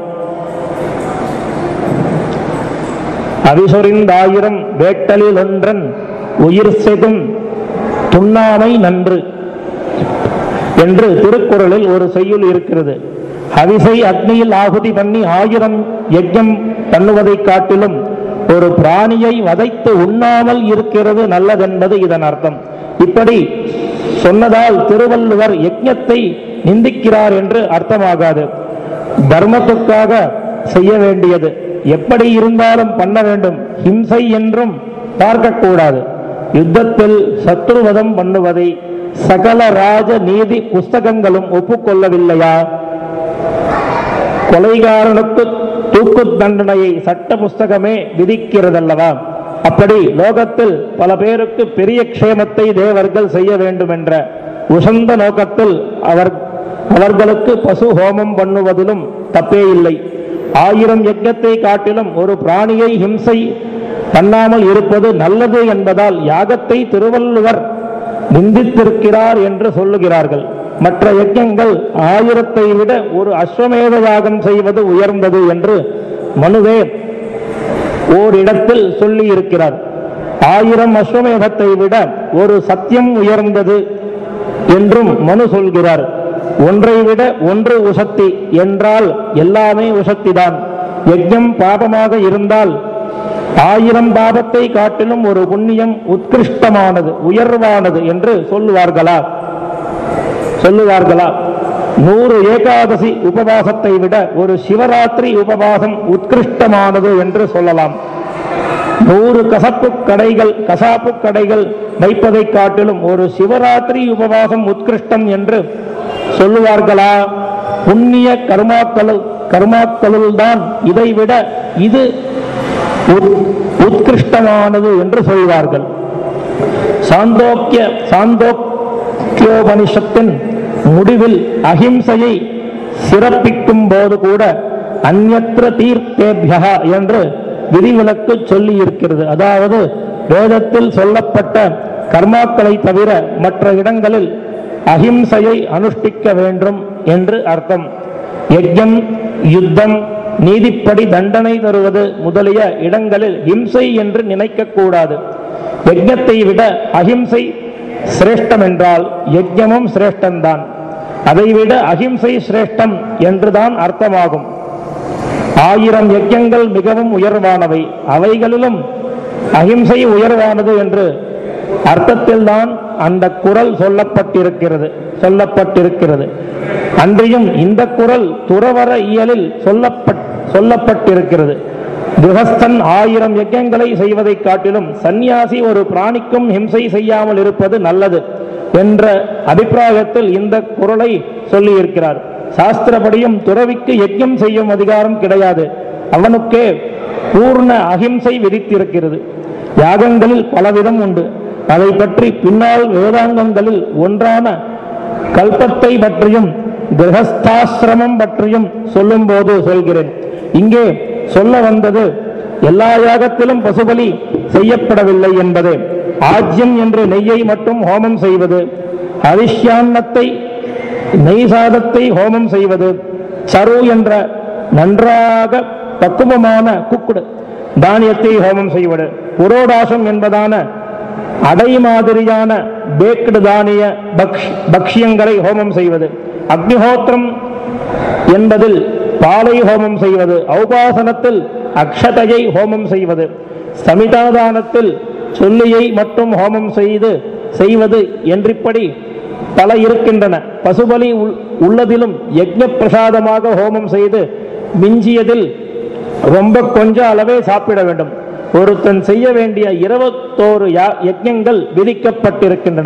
அவிசொரிந்தாயிரம் வேட்டலில் ஒன்றன் உயிர் செதும் துண்ணாமை நன்று என்று திருக்குறளில் ஒரு செய்யுள் இருக்கிறது. ஹவிசை அக்னியில் ஆகுதி பண்ணி ஆயிரம் யஜ்ஞம் பண்ணுவதை காட்டிலும் ஒரு பிராணியை வதைத்து உண்ணாமல் இருக்கிறது நல்லதென்பது இதன் அர்த்தம். இப்படி சொன்னதால் திருவள்ளுவர் யஜ்ஞத்தை நிந்திக்கிறார் என்று அர்த்தமாகாது. தர்மத்துக்காக செய்ய வேண்டியது எப்படி இருந்தாலும் பண்ண வேண்டும். ஹிம்சை என்றும் பார்க்கக்கூடாது. யுத்தத்தில் சத்ருவதம் பண்ணுவதை சகல ராஜ நீதி புஸ்தகங்களும் ஒப்புக்கொள்ளவில்லையா? கொலைகாரனுக்கு தூக்கு தண்டனையை சட்ட புஸ்தகமே விதிக்கிறதல்லவா? அப்படி லோகத்தில் பல பேருக்கு பெரிய க்ஷேமத்தை தேவர்கள் செய்ய வேண்டும் என்ற உசந்த நோக்கத்தில் அவர் அவர்களுக்கு பசு ஹோமம் பண்ணுவதிலும் தப்பே இல்லை. ஆயிரம் யஜ்ஞத்தை காட்டிலும் ஒரு பிராணியை ஹிம்சை பண்ணாமல் இருப்பது நல்லது என்பதால் யாகத்தை திருவள்ளுவர் நிந்தித்திருக்கிறார் என்று சொல்லுகிறார்கள். மற்ற யஜ்ஞங்கள் ஆயிரத்தை விட ஒரு அஸ்வமேத யாகம் செய்வது உயர்ந்தது என்று மனுவே ஓரிடத்தில் சொல்லி இருக்கிறார். ஆயிரம் அஸ்வமேதத்தை விட ஒரு சத்தியம் உயர்ந்தது என்றும் மனு சொல்கிறார். ஒன்றை விட ஒன்று உசத்தி என்றால் எல்லாமே உசத்திதான். யஜ்ஞம் பாபமாக இருந்தால் ஆயிரம் பாபத்தை காட்டிலும் ஒரு புண்ணியம் உத்கிருஷ்டமானது உயர்வானது என்று சொல்லுவார்களா சொல்லுவார்களா நூறு ஏகாதசி உபவாசத்தை விட ஒரு சிவராத்திரி உபவாசம் உத்கிருஷ்டமானது என்று சொல்லலாம். நூறு கசப்பு கடைகள் கசாப்பு கடைகள் வைப்பதை காட்டிலும் ஒரு சிவராத்திரி உபவாசம் உத்கிருஷ்டம் என்று சொல்லுவார்களா? புண்ணிய கர்மாக்கள் கர்மாக்களுள் தான் இதைவிட இது உத்கிருஷ்டமானது என்று சொல்வார்கள். சாந்தோக்கிய சாந்தோக்கியோபனிஷத்தின் முடிவில் அஹிம்சையை சிறப்பிக்கும் போது கூட அந்யத்ர தீர்த்தேபியா என்று விதிவிலக்கு சொல்லி இருக்கிறது. அதாவது வேதத்தில் சொல்லப்பட்ட கர்மாக்களை தவிர மற்ற இடங்களில் அஹிம்சையை அனுஷ்டிக்க வேண்டும் என்று அர்த்தம். யஜ்ஞம், யுத்தம், நீதிப்படி தண்டனை தருவது முதலிய இடங்களில் ஹிம்சை என்று நினைக்க கூடாது. யஜ்ஞத்தை விட அஹிம்சை சிரேஷ்டம் என்றால் யஜ்ஞமும் சிரேஷ்டம்தான். அதைவிட அஹிம்சை சிரேஷ்டம் என்றுதான் அர்த்தமாகும். ஆயிரம் யஜ்ஞங்கள் மிகவும் உயர்வானவை, அவைகளிலும் அஹிம்சை உயர்வானது என்று அர்த்தத்தில்தான் அந்த குறள் சொல்லப்பட்டிருக்கிறது சொல்லப்பட்டிருக்கிறது அன்றியும் இந்த குறள் துறவர இயலில் சொல்லப்பட் சொல்லப்பட்டிருக்கிறது. கிரகஸ்தன் ஆயிரம் யஜ்ஞங்களை செய்வதை காட்டிலும் சந்நியாசி ஒரு பிராணிக்கும் ஹிம்சை செய்யாமல் இருப்பது நல்லது என்ற அபிப்பிராயத்தில் இந்த குறளை சொல்லி இருக்கிறார். சாஸ்திரப்படியும் துறவிக்கு யஜ்ஞம் செய்யும் அதிகாரம் கிடையாது. அவனுக்கே பூர்ண அஹிம்சை விதித்திருக்கிறது. யாகங்களில் பலவிதம் உண்டு. அதை பற்றி பின்னால் வேதாங்கங்களில் ஒன்றான கல்பத்தை பற்றியும் கிரகஸ்தாசிரமம் பற்றியும் சொல்லும் போது சொல்கிறேன். இங்கே சொல்ல வந்தது எல்லா யாகத்திலும் பசுபலி செய்யப்படவில்லை என்பதே. ஆஜ்யம் என்று நெய்யை மட்டும் ஹோமம் செய்வது, ஹரிஷ்யான்னத்தை நெய் சாதத்தை ஹோமம் செய்வது, சரு என்ற நன்றாக பக்குவமான குக்குடு தானியத்தை ஹோமம் செய்வது, புரோடாசம் என்பதான அடை மாதிரியான பேக்டு தானிய பக்ஷியங்களை ஹோமம் செய்வது, அக்னிஹோத்திரம் என்பதில் பாலை ஹோமம் செய்வது, ஔபாசனத்தில் அக்ஷதையை ஹோமம் செய்வது, சமிதாதானத்தில் சொல்லியை மட்டும் ஹோமம் செய்து செய்வது என்றிப்படி பல இருக்கின்றன. பசுபலி உள்ளதிலும் யஜ்ஞ பிரசாதமாக ஹோமம் செய்து மிஞ்சியதில் ரொம்ப கொஞ்ச அளவே சாப்பிட வேண்டும். ஒருத்தன் செய்ய வேண்டிய இருபத்தோரு யஜ்ஞங்கள் விதிக்கப்பட்டிருக்கின்றன.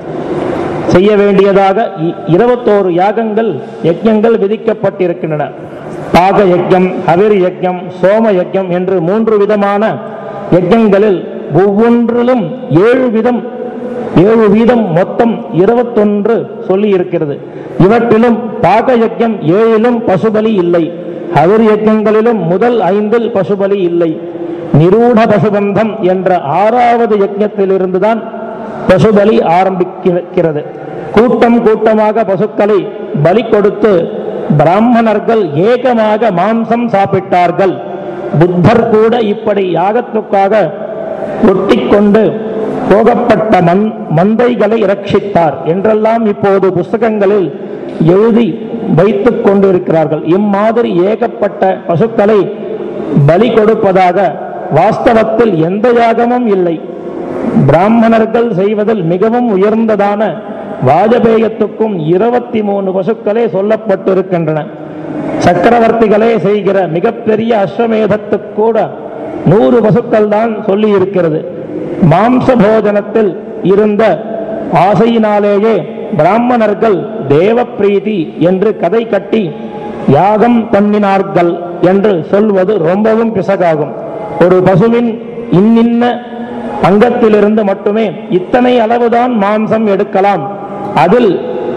செய்ய வேண்டியதாக இருபத்தோரு யாகங்கள் யஜ்ஞங்கள் விதிக்கப்பட்டிருக்கின்றன. பாக யஜ்ஞம், ஹவிர் யஜ்ஞம், சோம யஜ்ஞம் என்று மூன்று விதமான யஜ்ஞங்களில் ஒவ்வொன்றிலும் ஏழு விதம் ஏழு வீதம் மொத்தம் இருபத்தொன்று சொல்லி இருக்கிறது. இவற்றிலும் பாக யஜ்யம் ஏழிலும் பசுபலி இல்லை. ஹவிர் யஜ்யங்களிலும் முதல் ஐந்தில் பசுபலி இல்லை. நிரூட பசுபந்தம் என்ற ஆறாவது யஜ்யத்திலிருந்துதான் பசுபலி ஆரம்பிக்கிறது. கூட்டம் கூட்டமாக பசுக்களை பலி கொடுத்து பிராமணர்கள் ஏகமாக மாம்சம் சாப்பிட்டார்கள். புத்தர் கூட இப்படி யாகத்துக்காக ஒட்டிக்கொண்டு போகப்பட்ட மந் மந்தைகளை ரட்சித்தார் என்றெல்லாம் இப்போது புஸ்தகங்களில் எழுதி வைத்துக் கொண்டிருக்கிறார்கள். இம்மாதிரி ஏகப்பட்ட பசுக்களை பலி கொடுப்பதாக வாஸ்தவத்தில் எந்த யாகமும் இல்லை. பிராமணர்கள் செய்வதில் மிகவும் உயர்ந்ததான வாஜபேயத்துக்கும் இருபத்தி மூணு பசுக்களே சொல்லப்பட்டிருக்கின்றன. சக்கரவர்த்திகளே செய்கிற மிகப்பெரிய அஸ்வமேதத்துக்கு கூட நூறு பசுக்கள் தான் சொல்லி இருக்கிறது. மாம்ச போஜனத்தில் இருந்த ஆசையினாலேயே பிராமணர்கள் தேவ பிரீதி என்று கதை கட்டி யாகம் பண்ணினார்கள் என்று சொல்வது ரொம்பவும் பிசகாகும். ஒரு பசுவின் இன்னின்ன அங்கத்திலிருந்து மட்டுமே இத்தனை அளவுதான் மாம்சம் எடுக்கலாம், அதில்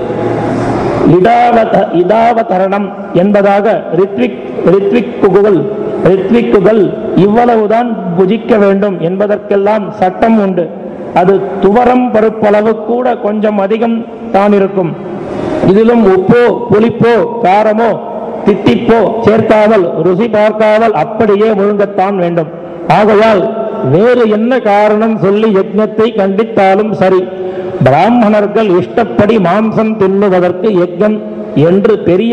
இடாவத இடாவதரணம் என்பதாக ரித்விக் ரித்விக்குகள் ரித்விக்குகள் இவ்வளவுதான் புஜிக்க வேண்டும் என்பதற்கெல்லாம் சட்டம் உண்டு. அது துவரம் பருப்பளவு கூட கொஞ்சம் அதிகம் தான் இருக்கும். இதிலும் உப்போ புளிப்போ காரமோ தித்திப்போ சேர்க்காமல் ருசி பார்க்காமல் அப்படியே முழுங்கத்தான் வேண்டும். ஆகையால் வேறு என்ன காரணம் சொல்லி யஜ்ஞத்தை கண்டித்தாலும் சரி, பிராமணர்கள் இஷ்டப்படி மாம்சம் தின்னுவதற்கு யஜ்ஞம் என்று பெரிய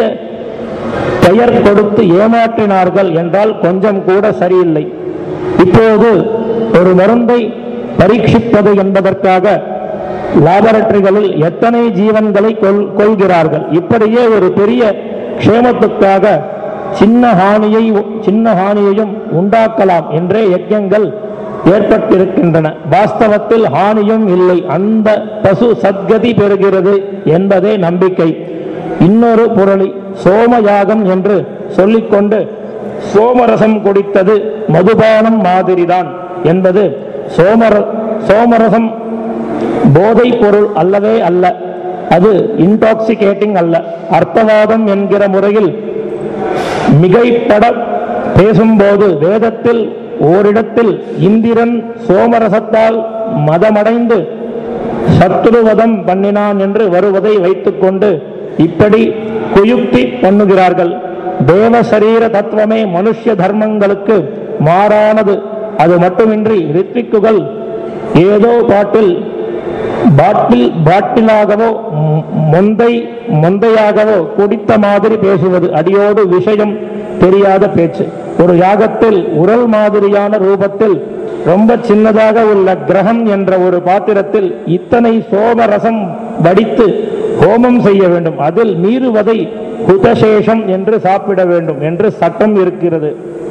பெயர் கொடுத்து ஏமாற்றினார்கள் என்றால் கொஞ்சம் கூட சரியில்லை. இப்போது ஒரு மருந்தை பரீட்சிப்பது என்பதற்காக லாபரட்டரிகளில் எத்தனை ஜீவன்களை கொள்கிறார்கள். இப்படியே ஒரு பெரிய க்ஷேமத்துக்காக சின்ன ஹானியை சின்ன ஹானியையும் உண்டாக்கலாம் என்றே யஜ்ஞங்கள் ஏற்பட்டிருக்கின்றன. வாஸ்தவத்தில் ஹானியும் இல்லை. அந்த பசு சத்கதி பெறுகிறது என்பதே நம்பிக்கை. இன்னொரு புரளி சோமயாகம் என்று சொல்லிக்கொண்டு சோமரசம் குடித்தது மதுபானம் மாதிரிதான் என்பது சோமர சோமரசம் போதை பொருள் அல்லவே அல்ல. அது இன்டாக்சிகேட்டிங் அல்ல. அர்த்தவாதம் என்கிற முறையில் மிகைப்பட பேசும்போது வேதத்தில் ஓரிடத்தில் இந்திரன் சோமரசத்தால் மதமடைந்து சத்ருவதம் பண்ணினான் என்று வருவதை வைத்துக்கொண்டு இப்படி குயுக்தி பண்ணுகிறார்கள். தேவ சரீர தத்துவமே மனுஷ்ய தர்மங்களுக்கு மாறானது. அது மட்டுமின்றி ரித்விக்குகள் ஏதோ பாட்டில் பாட்டில் பாட்டிலாகவோ மொந்தை மொந்தையாகவோ குடித்த மாதிரி பேசுவது அடியோடு விஷயம் தெரியாத பேச்சு. ஒரு யாகத்தில் உரல் மாதிரியான ரூபத்தில் ரொம்ப சின்னதாக உள்ள கிரகம் என்ற ஒரு பாத்திரத்தில் இத்தனை சோமரசம் வடித்து ஹோமம் செய்ய வேண்டும். அதில் மீறுவதை ஹுதசேஷம் என்று சாப்பிட வேண்டும் என்று சட்டம் இருக்கிறது.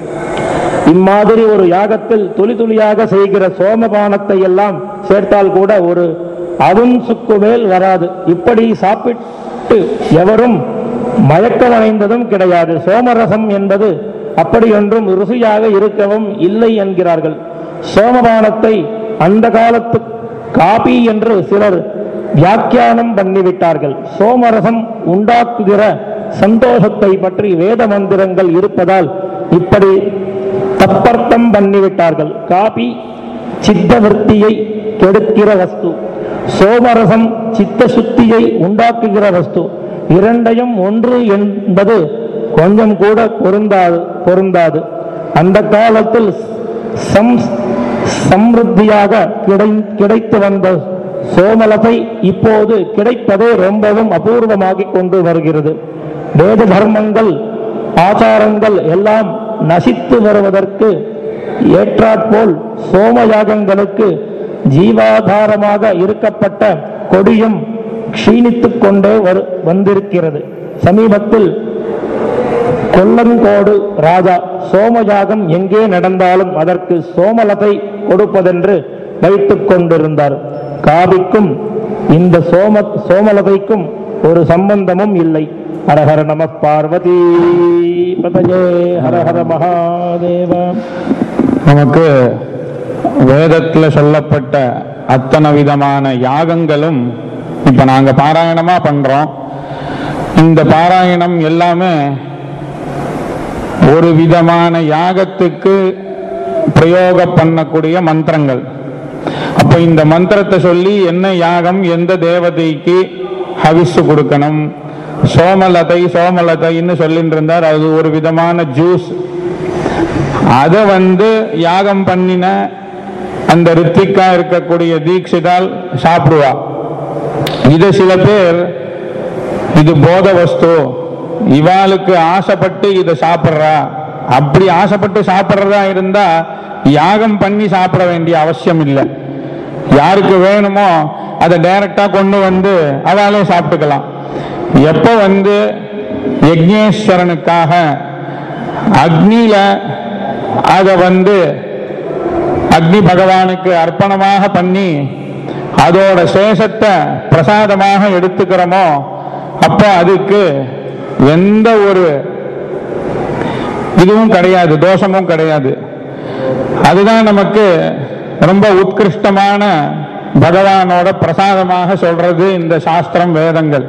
இம்மாதிரி ஒரு யாகத்தில் துளி துளியாக செய்கிற சோமபானத்தை எல்லாம் சேர்த்தால் கூட ஒரு அவுன்சுக்கு மேல் வராது. இப்படி சாப்பிட்டு எவரும் மயக்கமடைந்ததும் கிடையாது. சோமரசம் என்பது அப்படியொன்றும் ருசியாக இருக்கவும் இல்லை என்கிறார்கள். சோமபானத்தை அந்த காலத்து காபி என்று சிலர் வியாக்கியானம் பண்ணிவிட்டார்கள். சோமரசம் உண்டாக்குகிற சந்தோஷத்தை பற்றி வேத மந்திரங்கள் இருப்பதால் இப்படி தப்பர்த்தம் பண்ணிவிட்டார்கள். காபி சித்த விருத்தியை கெடுக்கிற வஸ்து, சோமரசம் சித்த சுத்தியை உண்டாக்குகிற வஸ்து. இரண்டையும் ஒன்று என்பது கொஞ்சம் கூட பொருந்தாது பொருந்தாது அந்த காலத்தில் சம் சம்ருத்தியாக கிடை கிடைத்து வந்த சோமலத்தை இப்போது கிடைப்பதே ரொம்பவும் அபூர்வமாகிக் கொண்டு வருகிறது. வேத தர்மங்கள் ஆச்சாரங்கள் எல்லாம் நசித்து வருவதற்கு ஏற்றாற்போல் சோமயாகங்களுக்கு ஜீவாதாரமாக இருக்கப்பட்ட கொடியும் க்ஷீணித்துக் கொண்டே வந்திருக்கிறது. சமீபத்தில் கொல்லங்கோடு ராஜா சோமயாகம் எங்கே நடந்தாலும் அதற்கு சோமலத்தை கொடுப்பதென்று வைத்துக் கொண்டிருந்தார். காவிக்கும் இந்த சோம சோமலதைக்கும் ஒரு சம்பந்தமும் இல்லை. ஹரஹர நம பார்வதி பதயே ஹரஹர மகாதேவ. நமக்கு வேதத்தில் சொல்லப்பட்ட அத்தனை விதமான யாகங்களும் இப்ப நாங்க பாராயணமா பண்றோம். இந்த பாராயணம் எல்லாமே ஒரு விதமான யாகத்துக்கு பிரயோக பண்ணக்கூடிய மந்திரங்கள். அப்ப இந்த மந்திரத்தை சொல்லி என்ன யாகம், எந்த தேவதைக்கு ஹவிசு கொடுக்கணும், சோமலதை சோமலதைன்னு சொல்லிட்டு இருந்தார். அது ஒரு விதமான ஜூஸ். அதை வந்து யாகம் பண்ணின அந்த ரித்திகா இருக்கக்கூடிய தீட்சிதால் சாப்பிடுவா. இது சில பேர் இது போத வஸ்து, இவாளுக்கு ஆசைப்பட்டு இதை சாப்பிட்றா. அப்படி ஆசைப்பட்டு சாப்பிட்றதா இருந்தா யாகம் பண்ணி சாப்பிட வேண்டிய அவசியம் இல்லை. யாருக்கு வேணுமோ அதை டைரக்டா கொண்டு வந்து அவளே சாப்பிட்டுக்கலாம். எப்ப வந்து யக்ஞேஸ்வரனுக்காக அக்னியில அதை வந்து அக்னி பகவானுக்கு அர்ப்பணமாக பண்ணி அதோட சேஷத்தை பிரசாதமாக எடுத்துக்கிறோமோ அப்போ அதுக்கு எந்த ஒரு இதுவும் கிடையாது, தோஷமும் கிடையாது. அதுதான் நமக்கு ரொம்ப உத்கிருஷ்டமான பகவானோட பிரசாதமாக சொல்றது இந்த சாஸ்திரம், வேதங்கள்.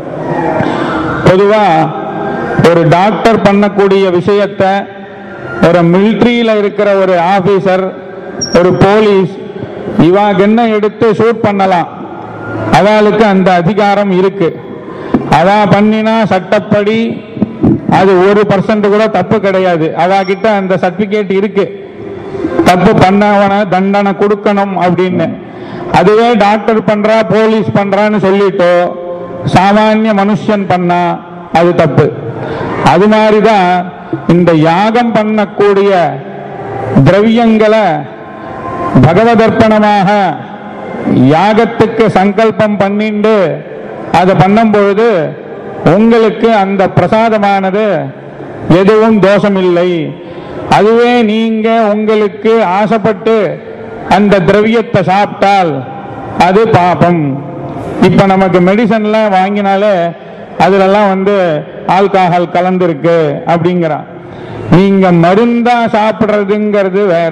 பொதுவா ஒரு டாக்டர் பண்ணக்கூடிய விஷயத்தை ஒரு மிலிட்ரியில இருக்கிற ஒரு ஆபீசர், ஒரு போலீஸ், இவாக்கு என்ன எடுத்து ஷூட் பண்ணலாம், அவளுக்கு அந்த அதிகாரம் இருக்கு. அவ பண்ணினா சட்டப்படி அது ஒரு பர்சன்ட் கூட தப்பு கிடையாது. அவ கிட்ட அந்த சர்டிபிகேட் இருக்கு, தப்பு பண்ணவன தண்டனை கொடுக்கணும் அப்படின்னு. அதுவே டாக்டர் பண்றா, போலீஸ் பண்றான்னு சொல்லிட்டு சாமானிய மனுஷன் பண்ணா அது தப்பு. அது மாதிரிதான் இந்த யாகம் பண்ணக்கூடிய திரவியங்களை பகவதர்ப்பணமாக யாகத்துக்கு சங்கல்பம் பண்ணிண்டு அதை பண்ணும் பொழுது உங்களுக்கு அந்த பிரசாதமானது எதுவும் தோஷம் இல்லை. அதுவே நீங்க உங்களுக்கு ஆசைப்பட்டு அந்த திரவியத்தை சாப்பிட்டால் அது பாபம். இப்ப நமக்கு மெடிசன்லாம் வாங்கினாலே அதுலெல்லாம் வந்து ஆல்கஹால் கலந்துருக்கு அப்படிங்கிறான். நீங்க மருந்தா சாப்பிடுறதுங்கிறது வேற,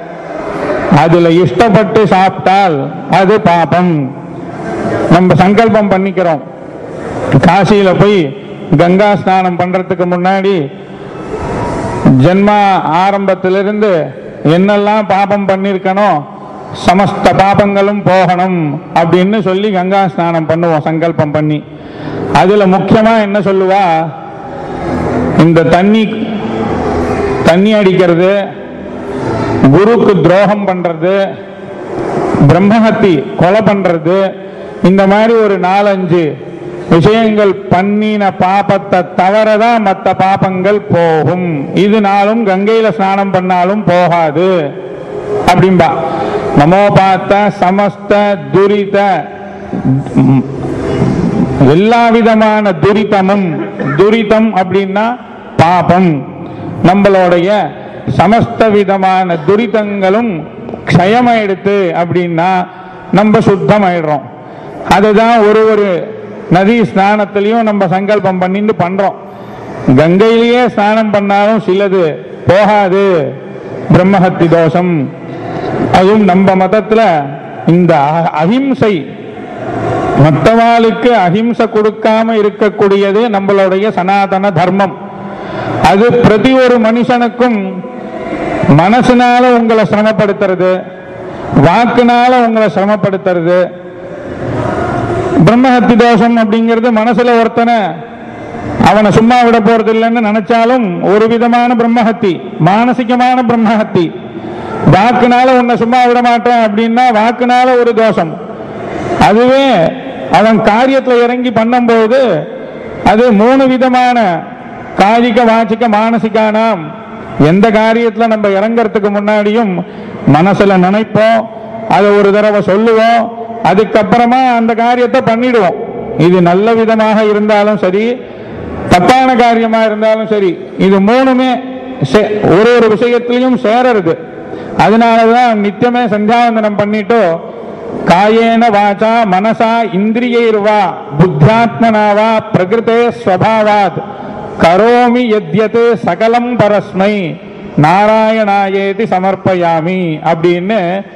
அதுல இஷ்டப்பட்டு சாப்பிட்டால் அது பாபம். நம்ம சங்கல்பம் பண்ணிக்கிறோம். காசியில போய் கங்கா ஸ்நானம் பண்றதுக்கு முன்னாடி ஜென்மா ஆரம்பத்திலிருந்து என்னெல்லாம் பாபம் பண்ணிருக்கணும், சமஸ்த பாபங்களும் போகணும் அப்படின்னு சொல்லி கங்கா ஸ்நானம் பண்ணுவோம் சங்கல்பம் பண்ணி. அதுல முக்கியமா என்ன சொல்லுவா, இந்த தண்ணி தண்ணி அடிக்கிறது, குருக்கு துரோகம் பண்றது, பிரம்மஹத்தி கொலை பண்றது, இந்த மாதிரி ஒரு நாலஞ்சு விஷயங்கள் பண்ணின பாபத்தை தவறதான் மற்ற பாபங்கள் போகும். இதனாலும் கங்கையில ஸ்நானம் பண்ணாலும் போகாது அப்படின்பா. நமோ பார்த்த சமஸ்த துரித, எல்லா விதமான துரிதமும், துரிதம் அப்படின்னா பாபம், நம்மளுடைய சமஸ்த விதமான துரிதங்களும் க்ஷயமாயிடுத்து அப்படின்னா நம்ம சுத்தம் ஆயிடுறோம். அதுதான் ஒரு ஒரு நதி ஸ்நானத்திலையும் நம்ம சங்கல்பம் பண்ணிட்டு பண்றோம். கங்கையிலேயே ஸ்நானம் பண்ணாலும் சிலது போகாது, பிரம்மஹத்தி தோஷம். அதுவும் நம்ம மதத்துல இந்த அஹிம்சை, மற்றவாளுக்கு அஹிம்சை கொடுக்காம இருக்கக்கூடியது நம்மளுடைய சனாதன தர்மம். அது பிரதி ஒரு மனுஷனுக்கும் மனசுனால உங்களை சிரமப்படுத்துறது, வாக்குனால உங்களை சிரமப்படுத்துறது. பிரம்மஹத்தி தோஷம் அப்படிங்கிறது மனசுல ஒருத்தனை அவனை சும்மா விட போறது இல்லைன்னு நினைச்சாலும் ஒரு விதமான பிரம்மஹத்தி, மானசிகமான பிரம்மஹத்தி. வாக்குனால உன்னை சும்மா விட மாட்டேன் அப்படின்னா வாக்குனால ஒரு தோஷம். அதுவே அவன் காரியத்துல இறங்கி பண்ணும்போது அது மூணு விதமான காதிக வாச்சிக்க மானசிகானாம். எந்த காரியத்துல நம்ம இறங்கறதுக்கு முன்னாடியும் மனசுல நினைப்போம், அதை ஒரு தடவை சொல்லுவோம், அதுக்கப்புறமா அந்த காரியத்தை பண்ணிடுவோம். இது நல்ல விதமாக இருந்தாலும் சரி, தப்பான காரியமா இருந்தாலும் சரி, இது மூணுமே ஒரு ஒரு விஷயத்திலையும் சேரறது. அதனாலதான் நித்தியமே சந்தியாவந்தனம் பண்ணிட்டோ காயேன வாச்சா மனசா இந்திரியைர்வா புத்தியாத்மனாவா பிரகிருதே ஸ்வபாவாத் கரோமி யத்யத் சகலம் பரஸ்மை நாராயணாயேதி சமர்ப்பயாமி அப்படின்னு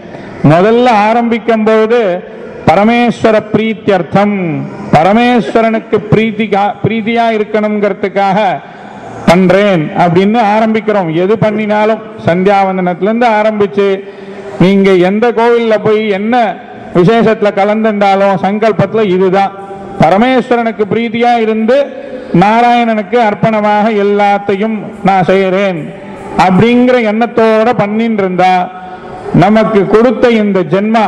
முதல்ல ஆரம்பிக்கும் போது பரமேஸ்வர பிரீத்தியர்த்தம், பரமேஸ்வரனுக்கு பிரீத்தி பிரீத்தியா இருக்கணுங்கிறதுக்காக பண்றேன் அப்படின்னு ஆரம்பிக்கிறோம். எது பண்ணினாலும் சந்தியாவந்தனத்துல இருந்து ஆரம்பிச்சு நீங்க எந்த கோவில்ல போய் என்ன விசேஷத்துல கலந்துட்டாலும் சங்கல்பத்துல இதுதான், பரமேஸ்வரனுக்கு பிரீத்தியா இருந்து நாராயணனுக்கு அர்ப்பணமாக எல்லாத்தையும் நான் செய்யறேன் அப்படிங்கிற எண்ணத்தோட பண்ணிட்டு இருந்தா நமக்கு கொடுத்த இந்த ஜென்மா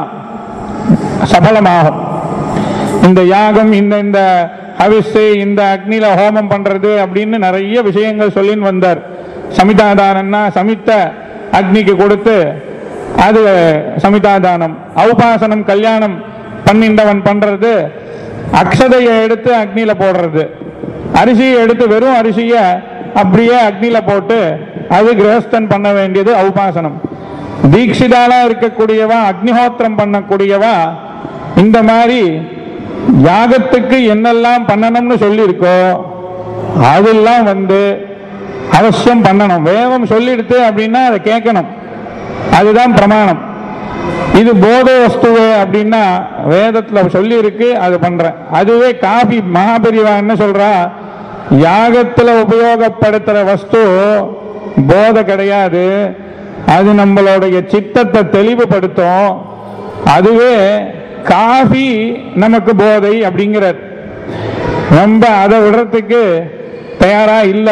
சபலமாகும். இந்த யாகம், இந்த இந்த ஹவிஸு, இந்த அக்னில ஹோமம் பண்றது அப்படின்னு நிறைய விஷயங்கள் சொல்லின்னு வந்தார். சமிதாதானம்னா சமித்த அக்னிக்கு கொடுத்து அது சமிதாதானம். ஔபாசனம் கல்யாணம் பண்ணிண்டவன் பண்றது அக்ஷதையை எடுத்து அக்னியில போடுறது, அரிசியை எடுத்து வெறும் அரிசியை அப்படியே அக்னியில போட்டு அது கிரகஸ்தன் பண்ண வேண்டியது ஔபாசனம். தீட்சிதாலா இருக்கக்கூடியவா, அக்னிஹோத்திரம் பண்ணக்கூடியவா இந்த மாதிரி யாகத்துக்கு என்னெல்லாம் பண்ணணும்னு சொல்லியிருக்கோ அதெல்லாம் வந்து அவசியம் பண்ணணும். வேதம் சொல்லிடுத்து அப்படின்னா அதை கேட்கணும், அதுதான் பிரமாணம். இது போத வஸ்துவே அப்படின்னா வேதத்துல சொல்லி இருக்கு, அது பண்றேன். அதுவே காபி மகாபெரிவா என்ன சொல்றா, யாகத்துல உபயோகப்படுத்துற வஸ்து போத கிடையாது, அது நம்மளுடைய சித்தத்தை தெளிவுபடுத்தும். அதுவே காஃபி நமக்கு போதை அப்படிங்கிறார். நம்ம அதை விடுறதுக்கு தயாரா இல்லை,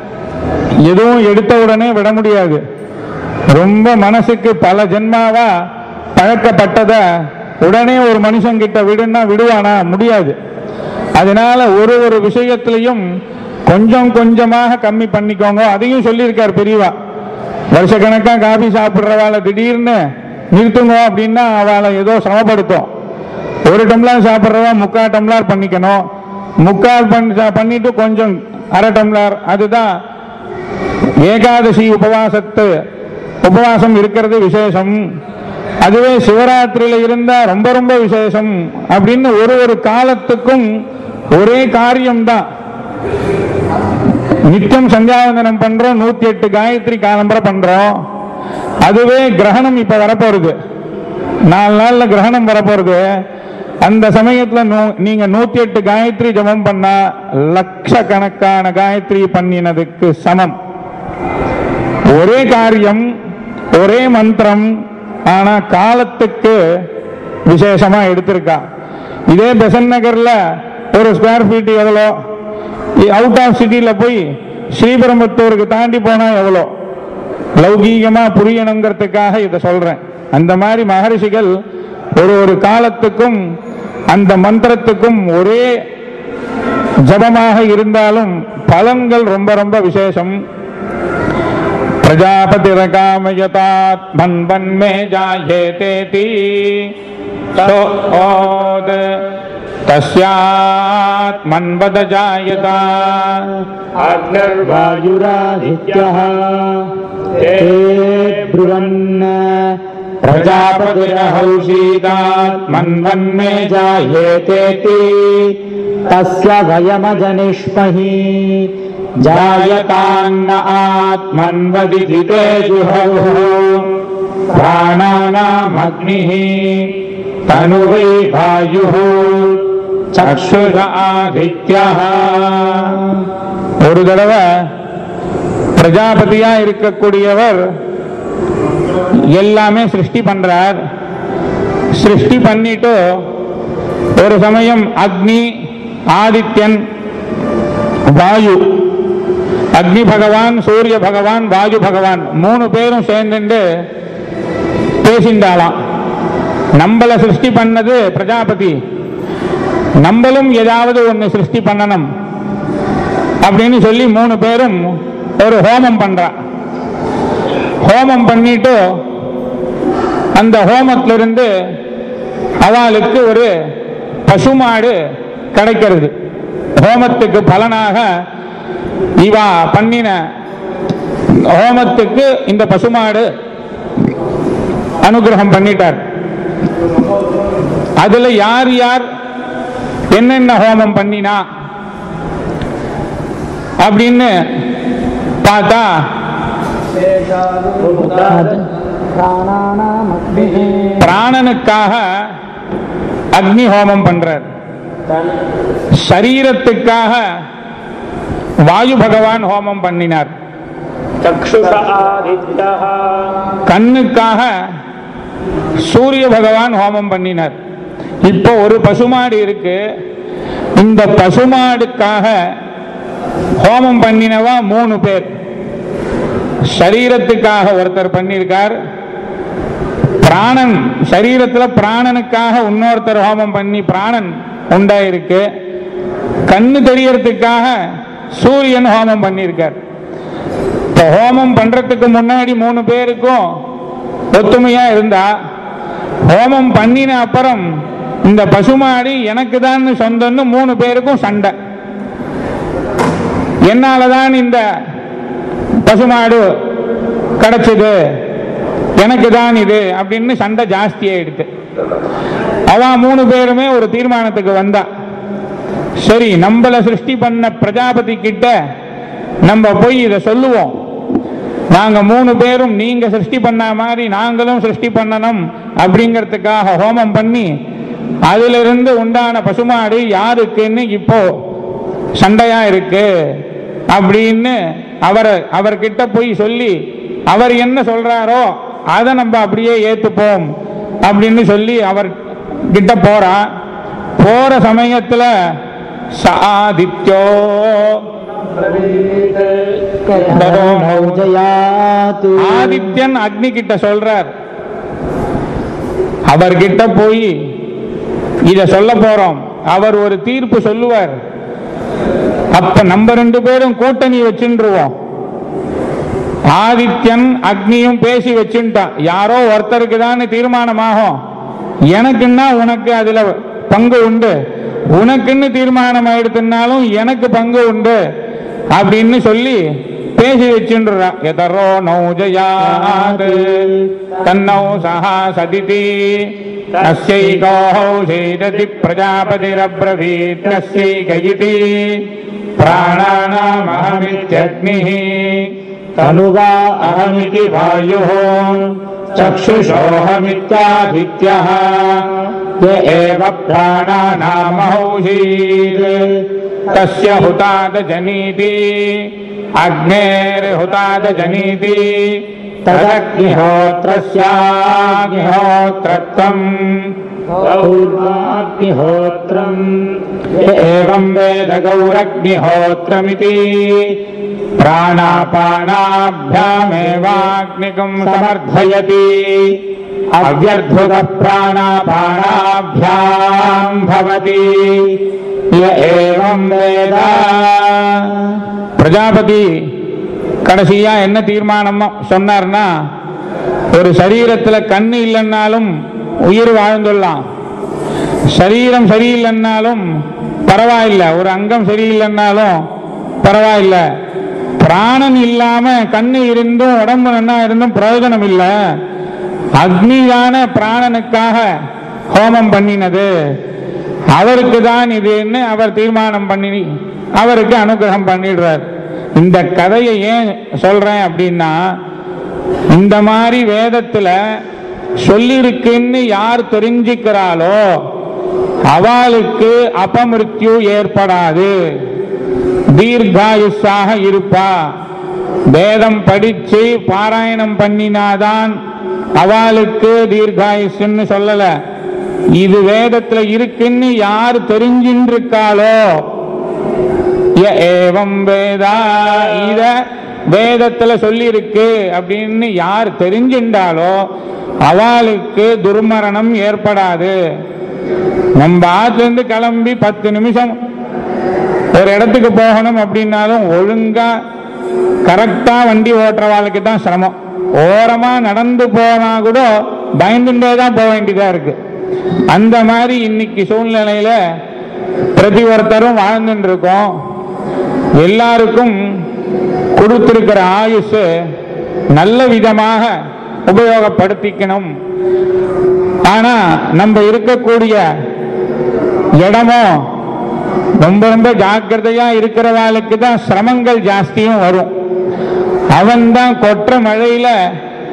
எதுவும் எடுத்த உடனே விட முடியாது. ரொம்ப மனசுக்கு பல ஜென்மாவா பழக்கப்பட்டத உடனே ஒரு மனுஷன் கிட்ட விடுன்னா விடுவானா? முடியாது. அதனால ஒரு ஒரு விஷயத்திலையும் கொஞ்சம் கொஞ்சமாக கம்மி பண்ணிக்கோங்க. அதையும் சொல்லியிருக்கார் பெரியவா. வருஷ கணக்கா காபி சாப்பிட்றவாளை திடீர்னு நிறுத்துங்க அப்படின்னா அவளை ஏதோ சிரமப்படுத்தும். ஒரு டம்ளர் சாப்பிட்றவா முக்கால் டம்ளர் பண்ணிக்கணும், முக்கால் பண்ணிட்டு கொஞ்சம் அரை டம்ளர். அதுதான் ஏகாதசி உபவாசத்து உபவாசம் இருக்கிறது விசேஷம். அதுவே சிவராத்திரியில இருந்தா ரொம்ப ரொம்ப விசேஷம் அப்படின்னு ஒரு ஒரு காலத்துக்கும் ஒரே காரியம்தான். நித்தியம் சந்தியாவந்தனம் பண்றோம், நூத்தி எட்டு காயத்ரி காலம்பரை பண்றோம். அதுவே கிரகணம் இப்ப வரப்போறது, நாலு நாள்ல கிரகணம் வரப்போறது. அந்த சமயத்துல நீங்க நூத்தி எட்டு காயத்ரி ஜபம் பண்ணா லட்சக்கணக்கான காயத்ரி பண்ணினதுக்கு சமம். ஒரே காரியம், ஒரே மந்திரம், ஆனா காலத்துக்கு விசேஷமா எடுத்திருக்கா. இதே பெசன் நகர்ல ஒரு ஸ்கொயர் ஃபீட் எவ்வளோ, அவுட் ஆஃப் சிட்டியில போய் ஸ்ரீபெரும்புத்தூருக்கு தாண்டி போனா எவ்வளோ, லௌகீகமா புரியணுங்கிறதுக்காக இதை சொல்றேன். அந்த மாதிரி மகரிஷிகள் ஒரு ஒரு காலத்துக்கும் அந்த மந்திரத்துக்கும் ஒரே ஜபமாக இருந்தாலும் பலன்கள் ரொம்ப ரொம்ப விசேஷம். பிரஜாபதி ரகாமயதாத் மன்வன்மே ஜாயேதேதி தோத் தஸ்யாத் மன்வத ஜாயதா அக்னிர்வாயுராதித்யः தே ப்ருவன்ன பிரஜாபதிரஹௌஷீதாத் மன்வன்மே ஜாயேதேதி தஸ்ய வயமஜனிஷ்மஹி ஜாயதான்ன ஆத்மன்வதிதிதே ஜுஹௌः பிராணானாமக்னிः தனுவை வாயுः சக்ஷுர ஆதித்யः. ஒரு தடவை பிரஜாபதியா இருக்கக்கூடியவர் எல்லாமே சிருஷ்டி பண்றார். சிருஷ்டி பண்ணிட்டு ஒரு சமயம் அக்னி, ஆதித்யன், வாயு, அக்னி பகவான், சூரிய பகவான், வாயு பகவான் மூணு பேரும் சேர்ந்து பேசிண்டாலாம். நம்மள சிருஷ்டி பண்ணது பிரஜாபதி, நம்மளும் ஏதாவது ஒன்னு சிருஷ்டி பண்ணணும் அப்படின்னு சொல்லி மூணு பேரும் ஒரு ஹோமம் பண்றா. ஹோமம் பண்ணிட்டு அந்த ஹோமத்திலிருந்து அவளுக்கு ஒரு பசுமாடு கிடைக்கிறது. ஹோமத்துக்கு பலனாக இவா பண்ணின ஹோமத்துக்கு இந்த பசுமாடு அனுகிரகம் பண்ணிட்டார். அதுல யார் யார் என்னென்ன ஹோமம் பண்ணினா அப்படின்னு பார்த்தா பிராணனுக்காக அக்னி ஹோமம் பண்றார், சரீரத்துக்காக வாயு பகவான் ஹோமம் பண்ணினார், கண்ணுக்காக சூரிய பகவான் ஹோமம் பண்ணினார். இப்போ ஒரு பசுமாடு இருக்கு, இந்த பசுமாடுக்காக ஹோமம் பண்ணினவா மூணு பேர். சரீரத்துக்காக ஒருத்தர் பண்ணியிருக்கார், பிராணன் சரீரத்துல பிராணனுக்காக இன்னொருத்தர் ஹோமம் பண்ணி பிராணன் உண்டாயிருக்கு, கண்ணு தெரியறதுக்காக சூரியன் ஹோமம் பண்ணியிருக்கார். இப்போ ஹோமம் பண்றதுக்கு முன்னாடி மூணு பேருக்கும் ஒத்துமையா இருந்தா, ஹோமம் பண்ணின அப்புறம் இந்த பசுமாடு எனக்கு தான் சொந்தம்னு மூணு பேருக்கும் சண்டை. என்னாலதான் இந்த பசுமாடு கிடைச்சது, எனக்கு தான் இது அப்படின்னு சண்டை ஜாஸ்தி ஆயிடுச்சு. அவன் மூணு பேருமே ஒரு தீர்மானத்துக்கு வந்தா, சரி நம்மள சிருஷ்டி பண்ண பிரஜாபதி கிட்ட நம்ம போய் இதை சொல்லுவோம், நாங்க மூணு பேரும் நீங்க சிருஷ்டி பண்ண மாதிரி நாங்களும் சிருஷ்டி பண்ணணும் அப்படிங்கிறதுக்காக ஹோமம் பண்ணி அதிலிருந்து உண்டான பசுமாடு யாருக்குன்னு இப்போ சண்டையா இருக்கு அப்படின்னு அவர் அவர்கிட்ட போய் சொல்லி, அவர் என்ன சொல்றாரோ அதை நம்ம அப்படியே ஏத்துப்போம் அப்படின்னு சொல்லி அவர் கிட்ட போறா. போற சமயத்துல சாதித்யோ ஆதித்யன் அக்னி கிட்ட சொல்றார், அவர்கிட்ட போய் இத சொல்ல போறோம், அவர் ஒரு தீர்ப்பு சொல்லுவார், அப்ப நம்ம ரெண்டு பேரும் கூட்டணி வச்சுருவோம். ஆதித்யன் அக்னியும் பேசி வச்சுட்டான், யாரோ ஒருத்தருக்கு தான் தீர்மானமாகும், எனக்குன்னா உனக்கு அதுல பங்கு உண்டு, உனக்குன்னு தீர்மானம் ஆயிடுத்துனாலும் எனக்கு பங்கு உண்டு அப்படின்னு சொல்லி பேசி வச்சுன்றா. எதரோ நௌஜயாத் தன்னௌ சஹா சதிதி தஸ்யைகோ சேததி பிரஜாபதிரப்ரவீத் தஸ்யைகயிதி பிராணாநாமஹமித்யக்னிஹ தனுவா அஹமிதி வாயுः சக்ஷுஷோஹமித்யாதித்யः ய ஏவ பிராணாநாமஹௌஷீத் தஸ்ய ஹுதாத ஜனீதி அக்னேர்ஹுதாத ஜனீதி ததக்னிஹோத்ரஸ்யாக்னிஹோத்ரத்வம் கௌர்வாக்னிஹோத்ரம் ஏவம் வேத கௌரக்னிஹோத்ரமிதி பிராணாபானாभ्यामेवाग्निकं समर्थयति अव्यर्धुत प्राणापानाभ्यां भवति य एवं वेद. பிரஜாபதி கடைசியா என்ன தீர்மானம் சொன்னார்னா, ஒரு சரீரத்துல கண்ணு இல்லைன்னாலும் உயிர் வாழ்ந்துடலாம், சரீரம் சரியில்லைன்னாலும் பரவாயில்லை, ஒரு அங்கம் சரியில்லைன்னாலும் பரவாயில்லை, பிராணன் இல்லாம கண்ணு இருந்தும் உடம்பு நன்னா இருந்தும் பிரயோஜனம் இல்லை, அக்னியான பிராணனுக்காக ஹோமம் பண்ணினது, அவருக்கு தான் இதுன்னு அவர் தீர்மானம் பண்ணி அவருக்கு அனுகிரகம் பண்ணிடுறார். இந்த கதையை ஏன் சொல்றேன் அப்படின்னா, இந்த மாதிரி வேதத்துல சொல்லிருக்குன்னு யார் தெரிஞ்சுக்கிறாளோ அவளுக்கு அபமிருத்யு ஏற்படாது, தீர்காயுஷாக இருப்பா. வேதம் படிச்சு பாராயணம் பண்ணினாதான் அவளுக்கு தீர்காயுஷ்ன்னு சொல்லல, இது வேதத்துல இருக்குன்னு யார் தெரிஞ்சின்னு இருக்காளோ, ஏவம் வேதா இத வேதத்துல சொல்லி இருக்கு அப்படின்னு யார் தெரிஞ்சின்றாலோ அவளுக்கு துர்மரணம் ஏற்படாது. நம்ம ஆத்துல இருந்து கிளம்பி பத்து நிமிஷம் ஒரு இடத்துக்கு போகணும் அப்படின்னாலும் ஒழுங்கா கரெக்டா வண்டி ஓட்டுறவாளுக்கு தான் சிரமம். ஓரமா நடந்து போனா கூட பயந்துட்டே தான் போக வேண்டியதா இருக்கு. அந்த மாதிரி இன்னைக்கு சூழ்நிலையில பிரதி ஒருத்தரும் வாழ்ந்துட்டு இருக்கோம். எல்லாருக்கும் கொடுத்திருக்கிற ஆயுஷ் நல்ல விதமாக உபயோகப்படுத்திக்கணும். ஆனா நம்ம இருக்கக்கூடிய இடமோ ரொம்ப ரொம்ப ஜாக்கிரதையா இருக்கிறவாளுக்கு தான் சிரமங்கள் ஜாஸ்தியும் வரும். அவன் தான் கொற்ற மழையில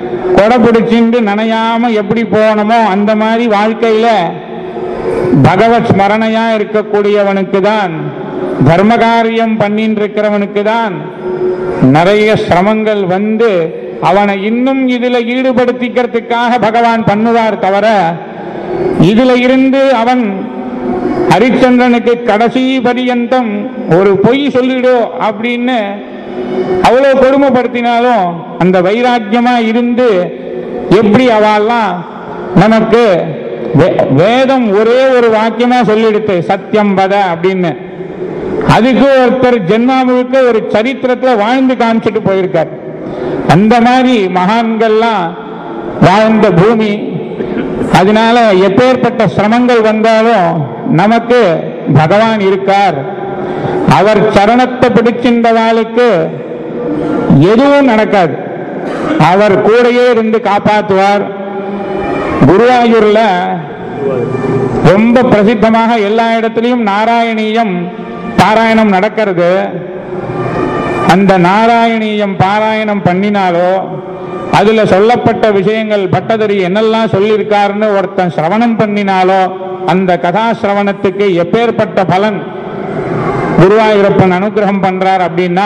கொடை பிடிச்சிட்டு நனையாம எப்படி போனோமோ அந்த மாதிரி வாழ்க்கையில பகவத் ஸ்மரணையா இருக்கக்கூடியவனுக்கு தான், தர்ம காரியம் பண்ணிட்டு இருக்கிறவனுக்கு தான் நிறைய சிரமங்கள் வந்து அவனை இன்னும் இதுல ஈடுபடுத்திக்கிறதுக்காக பகவான் பண்ணுவார் தவிர, இதுல இருந்து அவன் ஹரிச்சந்திரனுக்கு கடைசி பரியந்தம் ஒரு பொய் சொல்லிடோ அப்படின்னு அவ்வளவு கொடுமைப்படுத்தினாலும் அந்த வைராக்கியமா இருந்து எப்படி அவெல்லாம் நமக்கு வேதம் ஒரே ஒரு வாக்கியமா சொல்லிடுத்து சத்தியம் பத அப்படின்னு. அதுக்கு ஒருத்தர் ஜென்மா முழுக்க ஒரு சரித்திரத்துல வாழ்ந்து காமிச்சிட்டு போயிருக்கார். அந்த மாதிரி மகான்கள்லாம் வாழ்ந்த பூமி. அதனால எப்பேற்பட்ட சிரமங்கள் வந்தாலும் நமக்கு பகவான் இருக்கார். அவர் சரணத்தை பிடிச்சின்றவாளுக்கு எதுவும் நடக்காது, அவர் கூடையே இருந்து காப்பாற்றுவார். குருவாயூர்ல ரொம்ப பிரசித்தமாக எல்லா இடத்திலையும் நாராயணீயம் பாராயணம் நடக்கிறது. அந்த நாராயணீயம் பாராயணம் பண்ணினாலோ அதுல சொல்லப்பட்ட விஷயங்கள் பட்டதரி என்னெல்லாம் சொல்லியிருக்காருன்னு ஒருத்தன் சிரவணம் பண்ணினாலோ அந்த கதா சிரவணத்துக்கு எப்பேற்பட்ட பலன் குருவாயூரப்பன் அனுகிரகம் பண்றார் அப்படின்னா,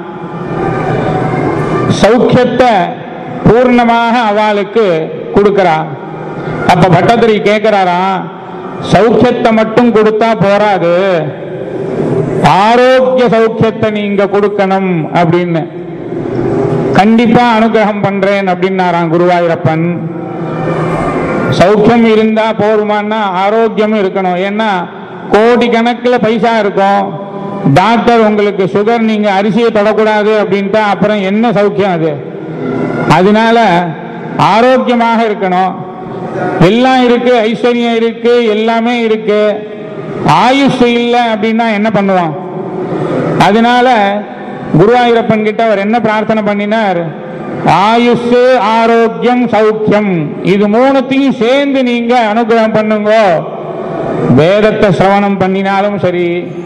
சௌக்கியத்தை பூர்ணமாக அவளுக்கு கொடுக்கிறார். அப்ப பட்டதரி கேட்கிறாரா, சௌக்கியத்தை மட்டும் கொடுத்தா போராது, ஆரோக்கிய சௌக்கியத்தை நீங்க கொடுக்கணும் அப்படின்னு. கண்டிப்பா அனுகிரகம் பண்றேன் அப்படின்னாராம் குருவாயூரப்பன். சௌக்கியம் இருந்தா போருமான்னா ஆரோக்கியமும் இருக்கணும். ஏன்னா கோடி கணக்கில் பைசா இருக்கும், டாக்டர் உங்களுக்கு சுகர் நீங்க அரிசியை தொடக்கூடாது அப்படின்ட்டா அப்புறம் என்ன சௌக்கியம் அது? அதனால ஆரோக்கியமாக இருக்கணும். எல்லாம் இருக்கு, ஐஸ்வர்யம் இருக்கு, எல்லாமே இருக்கு, ஆயுஷ் இல்லை அப்படின்னா என்ன பண்ணுவான்? அதனால குருவாயூரப்பன் கிட்ட அவர் என்ன பிரார்த்தனை பண்ணினார்? ஆயுஷ், ஆரோக்கியம், சௌக்கியம் இது மூணுத்தையும் சேர்ந்து நீங்க அனுகிரகம் பண்ணுங்க. வேதத்தை சிரவணம் பண்ணினாலும் சரி,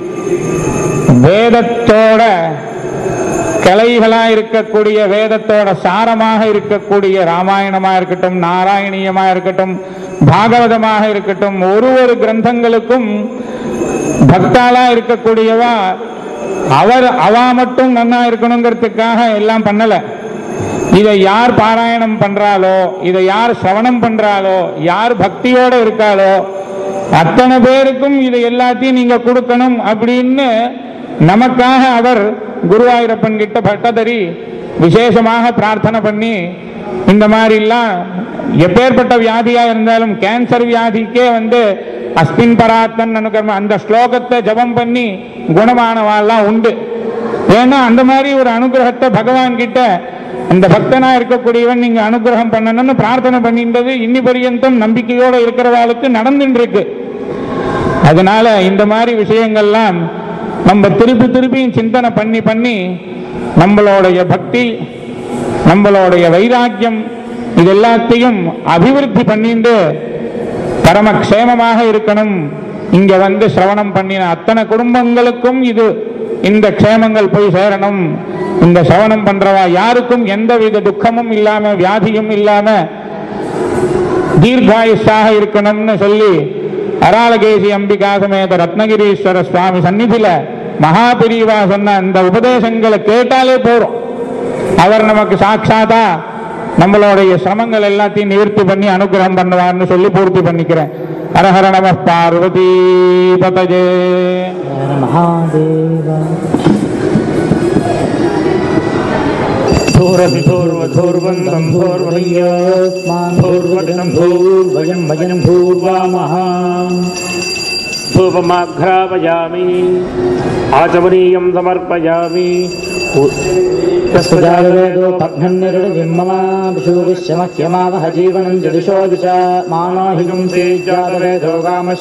வேதத்தோட கிளைகளா இருக்கக்கூடிய வேதத்தோட சாரமாக இருக்கக்கூடிய ராமாயணமா இருக்கட்டும், நாராயணீயமா இருக்கட்டும், பாகவதமாக இருக்கட்டும், ஒரு ஒரு கிரந்தங்களுக்கும் பக்தாலா இருக்கக்கூடியவா அவர் அவா மட்டும் நன்னா இருக்கணுங்கிறதுக்காக எல்லாம் பண்ணல. இதை யார் பாராயணம் பண்றாளோ, இதை யார் சிரவணம் பண்றாளோ, யார் பக்தியோட இருக்காளோ அத்தனை பேருக்கும் இதை எல்லாத்தையும் நீங்க கொடுக்கணும் அப்படின்னு நமக்காக அவர் குருவாயூரப்பன் கிட்ட பட்டதரி விசேஷமாக பிரார்த்தனை பண்ணி, இந்த மாதிரி எல்லாம் எப்பேற்பட்ட வியாதியா இருந்தாலும் கேன்சர் வியாதிக்கே வந்து அஸ்மின் பராத்தன் அனுகர்ம அந்த ஸ்லோகத்தை ஜபம் பண்ணி குணமானவாள்லாம் உண்டு. ஏன்னா அந்த மாதிரி ஒரு அனுகிரகத்தை பகவான் கிட்ட அந்த பக்தனா இருக்கக்கூடியவன் நீங்க அனுகிரகம் பண்ணணும்னு பிரார்த்தனை பண்ணின்றது இன்னி பரியந்தம் நம்பிக்கையோட இருக்கிறவாளுக்கு நடந்துட்டு இருக்கு. அதனால இந்த மாதிரி விஷயங்கள்லாம் நம்ம திருப்பி திருப்பி சிந்தனை பண்ணி பண்ணி நம்மளுடைய பக்தி, நம்மளுடைய வைராக்கியம் இது எல்லாத்தையும் அபிவிருத்தி பண்ணிட்டு பரமக்ஷேமமாக இருக்கணும். இங்க வந்து சிரவணம் பண்ணின அத்தனை குடும்பங்களுக்கும் இது இந்த க்ஷேமங்கள் போய் சேரணும். இந்த சிரவணம் பண்றவா யாருக்கும் எந்தவித துக்கமும் இல்லாம வியாதியும் இல்லாம தீர்காயுஷாக இருக்கணும்னு சொல்லி அராளகேசி அம்பிகா சமேத ரத்னகிரீஸ்வர சுவாமி சந்நிதியில மகாபிரிவா சொன்ன இந்த உபதேசங்களை கேட்டாலே போறோம், அவர் நமக்கு சாட்சாத்தா நம்மளுடைய சிரமங்கள் எல்லாத்தையும் நிவர்த்தி பண்ணி அனுகிரகம் பண்ணுவார்னு சொல்லி பூர்த்தி பண்ணிக்கிறேன். ஹரஹர நம பார்வதி பதஜே மகாதேவா. பூர்வந்தம் பூர்வயம் வயம் பூர்வாமஹா. பூபமாக்ராவயாமி ஆச்சமனீயம் சமர்ப்பயாமி. तस्वजागवेदो पघ्नन्निर्विम्ममा विशुविश्यमह्यमावह जीवनं जदिशो दिशा मानो हि गुंसे जातवेदो गामश्च